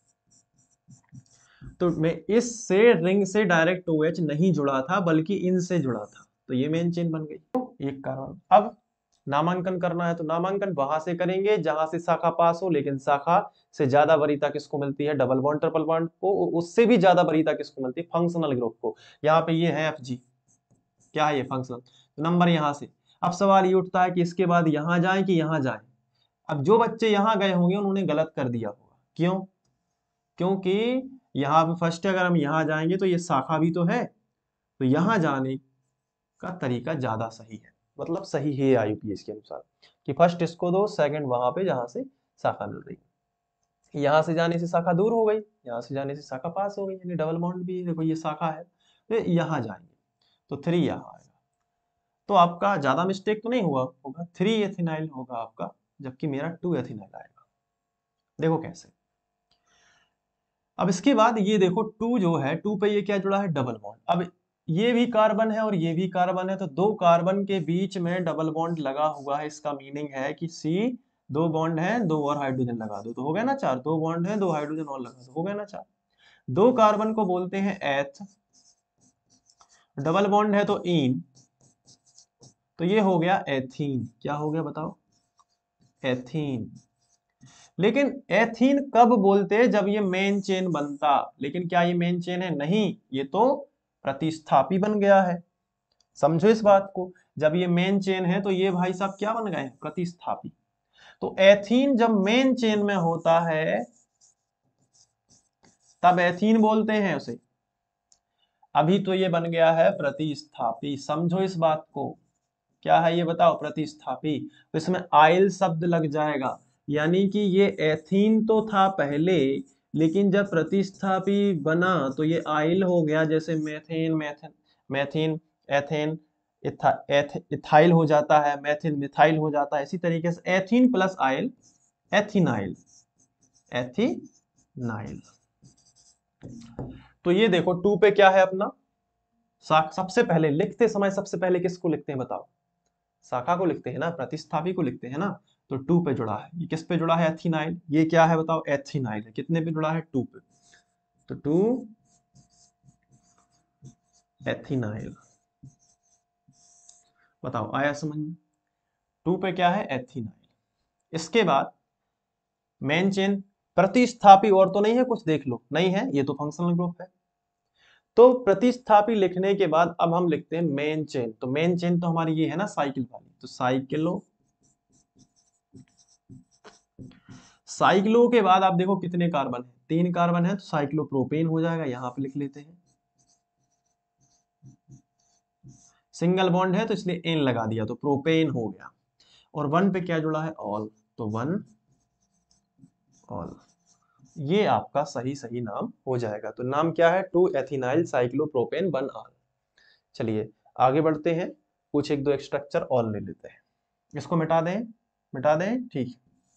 तो मैं इससे रिंग से डायरेक्ट OH नहीं जुड़ा था, बल्कि इनसे जुड़ा था, तो ये मेन चेन बन गई। तो एक कारण। अब नामांकन करना है तो नामांकन वहां से करेंगे जहां से शाखा पास हो, लेकिन शाखा से ज्यादा वरीयता किसको मिलती है? डबल बॉन्ड ट्रिपल बॉन्ड को। उससे भी ज्यादा वरीयता किसको मिलती है? फंक्शनल ग्रुप को। यहाँ पे ये है FG, क्या है ये? फंक्शनल। नंबर यहाँ से। अब सवाल ये उठता है कि इसके बाद यहां जाएं कि यहां जाएं। अब जो बच्चे यहां गए होंगे उन्होंने गलत कर दिया होगा। क्यों? क्योंकि यहाँ पे फर्स्ट अगर हम यहाँ जाएंगे तो ये शाखा भी तो है, तो यहाँ जाने का तरीका ज्यादा सही है, मतलब सही है आईयूपीएस के अनुसार, कि फर्स्ट इसको दो, सेकंड वहां पे जहां से शाखा मिल रही है। यहाँ से जाने से शाखा दूर हो गई, यहाँ से जाने से शाखा पास हो गई, यानी डबल बॉन्ड भी देखो ये शाखा है, तो यहाँ जाएंगे तो 3 यहाँ आएगा। तो आपका ज्यादा मिस्टेक तो नहीं हुआ होगा, 3 एथिनाइल होगा आपका, जबकि मेरा 2 एथिनाइल आएगा। देखो कैसे। अब इसके बाद ये देखो 2 जो है, 2 पे ये क्या जुड़ा है? Double bond. अब ये भी कार्बन है और ये भी कार्बन है, तो 2 कार्बन के बीच में डबल बॉन्ड लगा हुआ है। इसका मीनिंग है कि C 2 बॉन्ड है, 2 और हाइड्रोजन लगा दो तो हो गया ना 4। 2 बॉन्ड है, 2 हाइड्रोजन और लगा दो, हो गया ना 4। 2 कार्बन को बोलते हैं एथ, डबल बॉन्ड है तो इन, तो ये हो गया एथीन। क्या हो गया बताओ? एथीन। लेकिन एथीन कब बोलते? जब ये मेन चेन बनता। लेकिन क्या ये मेन चेन है? नहीं, ये तो प्रतिस्थापी बन गया है। समझो इस बात को, जब ये मेन चेन है तो ये भाई साहब क्या बन गए हैं? प्रतिस्थापी। तो एथीन जब मेन चेन में होता है तब एथीन बोलते हैं उसे। अभी तो ये बन गया है प्रतिस्थापी। समझो इस बात को, क्या है ये बताओ? प्रतिस्थापी। तो इसमें आइल शब्द लग जाएगा, यानी कि ये एथीन तो था पहले, लेकिन जब प्रतिस्थापी बना तो ये आइल हो गया। जैसे मेथेन, मेथीन, एथेन, इथाइल हो जाता है, मेथिन मिथाइल हो जाता है। इसी तरीके से ethene plus yl ethenyl, ethenyl. तो ये देखो 2 पे क्या है अपना? सबसे पहले लिखते समय सबसे पहले किसको लिखते हैं बताओ? शाखा को लिखते हैं ना, प्रतिस्थापी को लिखते हैं ना। तो 2 पे जुड़ा है। ये किस पे जुड़ा है? एथिनाइल। ये क्या है बताओ? एथिनाइल है। कितने पे जुड़ा है? 2 पे। तो 2 एथिनाइल। बताओ आया समझ में? 2 पे क्या है? एथिनाइल। इसके बाद मेन चेन, प्रतिस्थापी और तो नहीं है कुछ, देख लो, नहीं है, ये तो फंक्शनल ग्रुप है। तो प्रतिस्थापी लिखने के बाद अब हम लिखते हैं मेन चेन। तो मेन चेन तो हमारी ये है ना साइकिल वाली, तो साइक्लो के बाद आप देखो कितने कार्बन है, 3 कार्बन है, तो साइक्लोप्रोपेन हो जाएगा, यहां पे लिख लेते हैं। सिंगल बॉन्ड है तो इसलिए एन लगा दिया, तो प्रोपेन हो गया। और वन पे क्या जुड़ा है, ऑल, तो वन ऑल, ये आपका सही सही नाम हो जाएगा। तो नाम क्या है, 2 एथिनाइल साइक्लोप्रोपेन 1 ऑल। चलिए आगे बढ़ते हैं, कुछ एक दो स्ट्रक्चर और ले लेते हैं। इसको मिटा दें, मिटा दें, ठीक।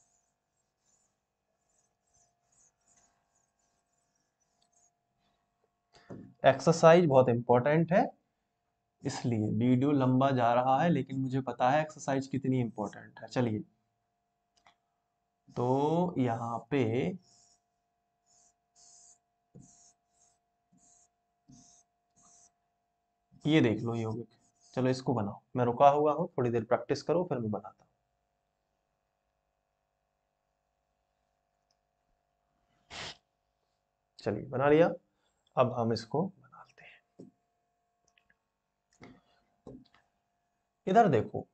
एक्सरसाइज बहुत इंपॉर्टेंट है, इसलिए वीडियो लंबा जा रहा है, लेकिन मुझे पता है एक्सरसाइज कितनी इंपॉर्टेंट है। चलिए तो यहाँ पे ये देख लो यौगिक, चलो इसको बनाओ, मैं रुका हुआ हूँ, थोड़ी देर प्रैक्टिस करो फिर मैं बनाता हूँ। चलिए बना लिया, अब हम इसको बनाते हैं। इधर देखो,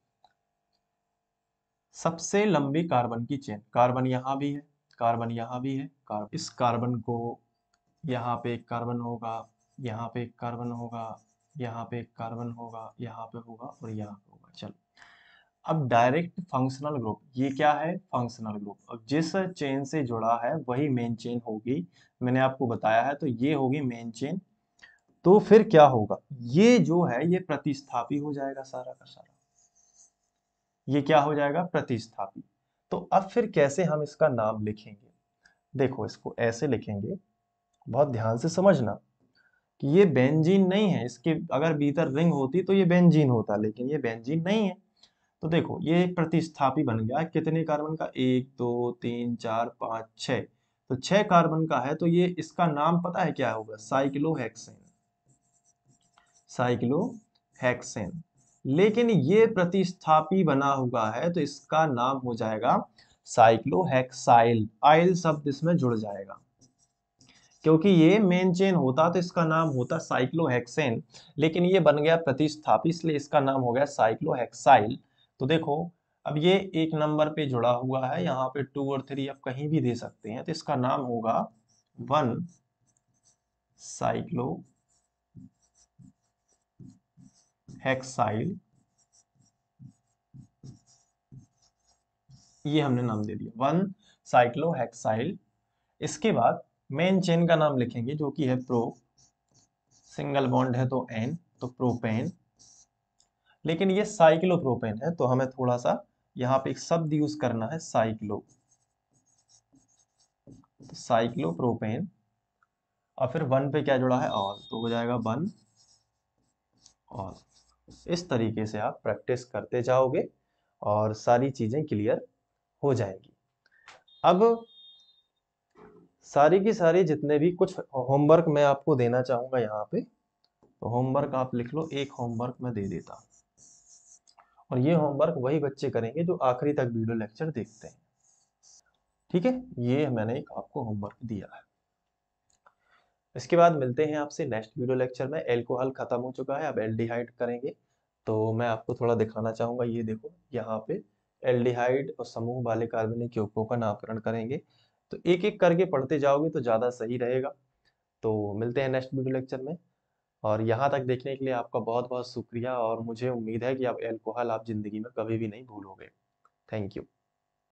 सबसे लंबी कार्बन की चेन, कार्बन यहाँ भी है, कार्बन यहाँ भी है, कार्बन, इस कार्बन को यहाँ पे एक कार्बन होगा, यहाँ पे एक कार्बन होगा, यहाँ पे एक कार्बन होगा, यहाँ पे होगा और यहाँ पे होगा। चलो अब डायरेक्ट फंक्शनल ग्रुप, ये क्या है, फंक्शनल ग्रुप। अब जिस चेन से जुड़ा है वही मेन चेन होगी, मैंने आपको बताया है, तो ये होगी मेन चेन। तो फिर क्या होगा, ये जो है ये प्रतिस्थापी हो जाएगा सारा का सारा, ये क्या हो जाएगा, प्रतिस्थापी। तो अब फिर कैसे हम इसका नाम लिखेंगे, देखो इसको ऐसे लिखेंगे, बहुत ध्यान से समझना कि ये बेंजीन नहीं है, इसके अगर भीतर रिंग होती तो ये बेंजीन होता, लेकिन ये बेंजीन नहीं है। तो देखो ये प्रतिस्थापी बन गया, कितने कार्बन का, 1 2 3 4 5 6, तो 6 कार्बन का है, तो ये इसका नाम पता है क्या होगा, साइक्लोहेक्सेन, साइक्लोहेक्सेन। लेकिन ये प्रतिस्थापी बना हुआ है तो इसका नाम हो जाएगा साइक्लोहेक्साइल, आइल शब्द इसमें जुड़ जाएगा, क्योंकि ये मेन चेन होता तो इसका नाम होता साइक्लोहेक्सेन, लेकिन ये बन गया प्रतिस्थापी, इसलिए इसका नाम हो गया साइक्लोहेक्साइल। तो देखो अब ये एक नंबर पे जुड़ा हुआ है, यहाँ पे 2 और 3 आप कहीं भी दे सकते हैं, तो इसका नाम होगा 1 साइक्लोहेक्साइल, ये हमने नाम दे दिया 1 साइक्लोहेक्साइल। इसके बाद मेन चेन का नाम लिखेंगे जो कि है प्रो, सिंगल बॉन्ड है तो एन, तो प्रोपेन, लेकिन ये साइक्लोप्रोपेन है तो हमें थोड़ा सा यहाँ पे एक शब्द यूज करना है, साइक्लो, तो साइक्लोप्रोपेन। और फिर वन पे क्या जुड़ा है, ऑल, तो हो जाएगा 1 ऑल। इस तरीके से आप प्रैक्टिस करते जाओगे और सारी चीजें क्लियर हो जाएगी। अब सारी की सारी जितने भी कुछ होमवर्क मैं आपको देना चाहूंगा यहाँ पे, तो होमवर्क आप लिख लो, एक होमवर्क मैं दे देता हूँ, और ये होमवर्क वही बच्चे करेंगे जो आखिरी तक वीडियो लेक्चर देखते हैं, ठीक है। ये मैंने एक आपको होमवर्क दिया है। इसके बाद मिलते हैं आपसे नेक्स्ट वीडियो लेक्चर में। एल्कोहल खत्म हो चुका है, अब एल्डिहाइड करेंगे। तो मैं आपको थोड़ा दिखाना चाहूंगा, ये देखो यहाँ पे एल्डिहाइड और समूह वाले कार्बनिक यौगिकों का नामकरण करेंगे। तो एक एक करके पढ़ते जाओगे तो ज़्यादा सही रहेगा। तो मिलते हैं नेक्स्ट वीडियो लेक्चर में, और यहाँ तक देखने के लिए आपका बहुत बहुत शुक्रिया, और मुझे उम्मीद है कि आप एल्कोहल आप जिंदगी में कभी भी नहीं भूलोगे। Thank you.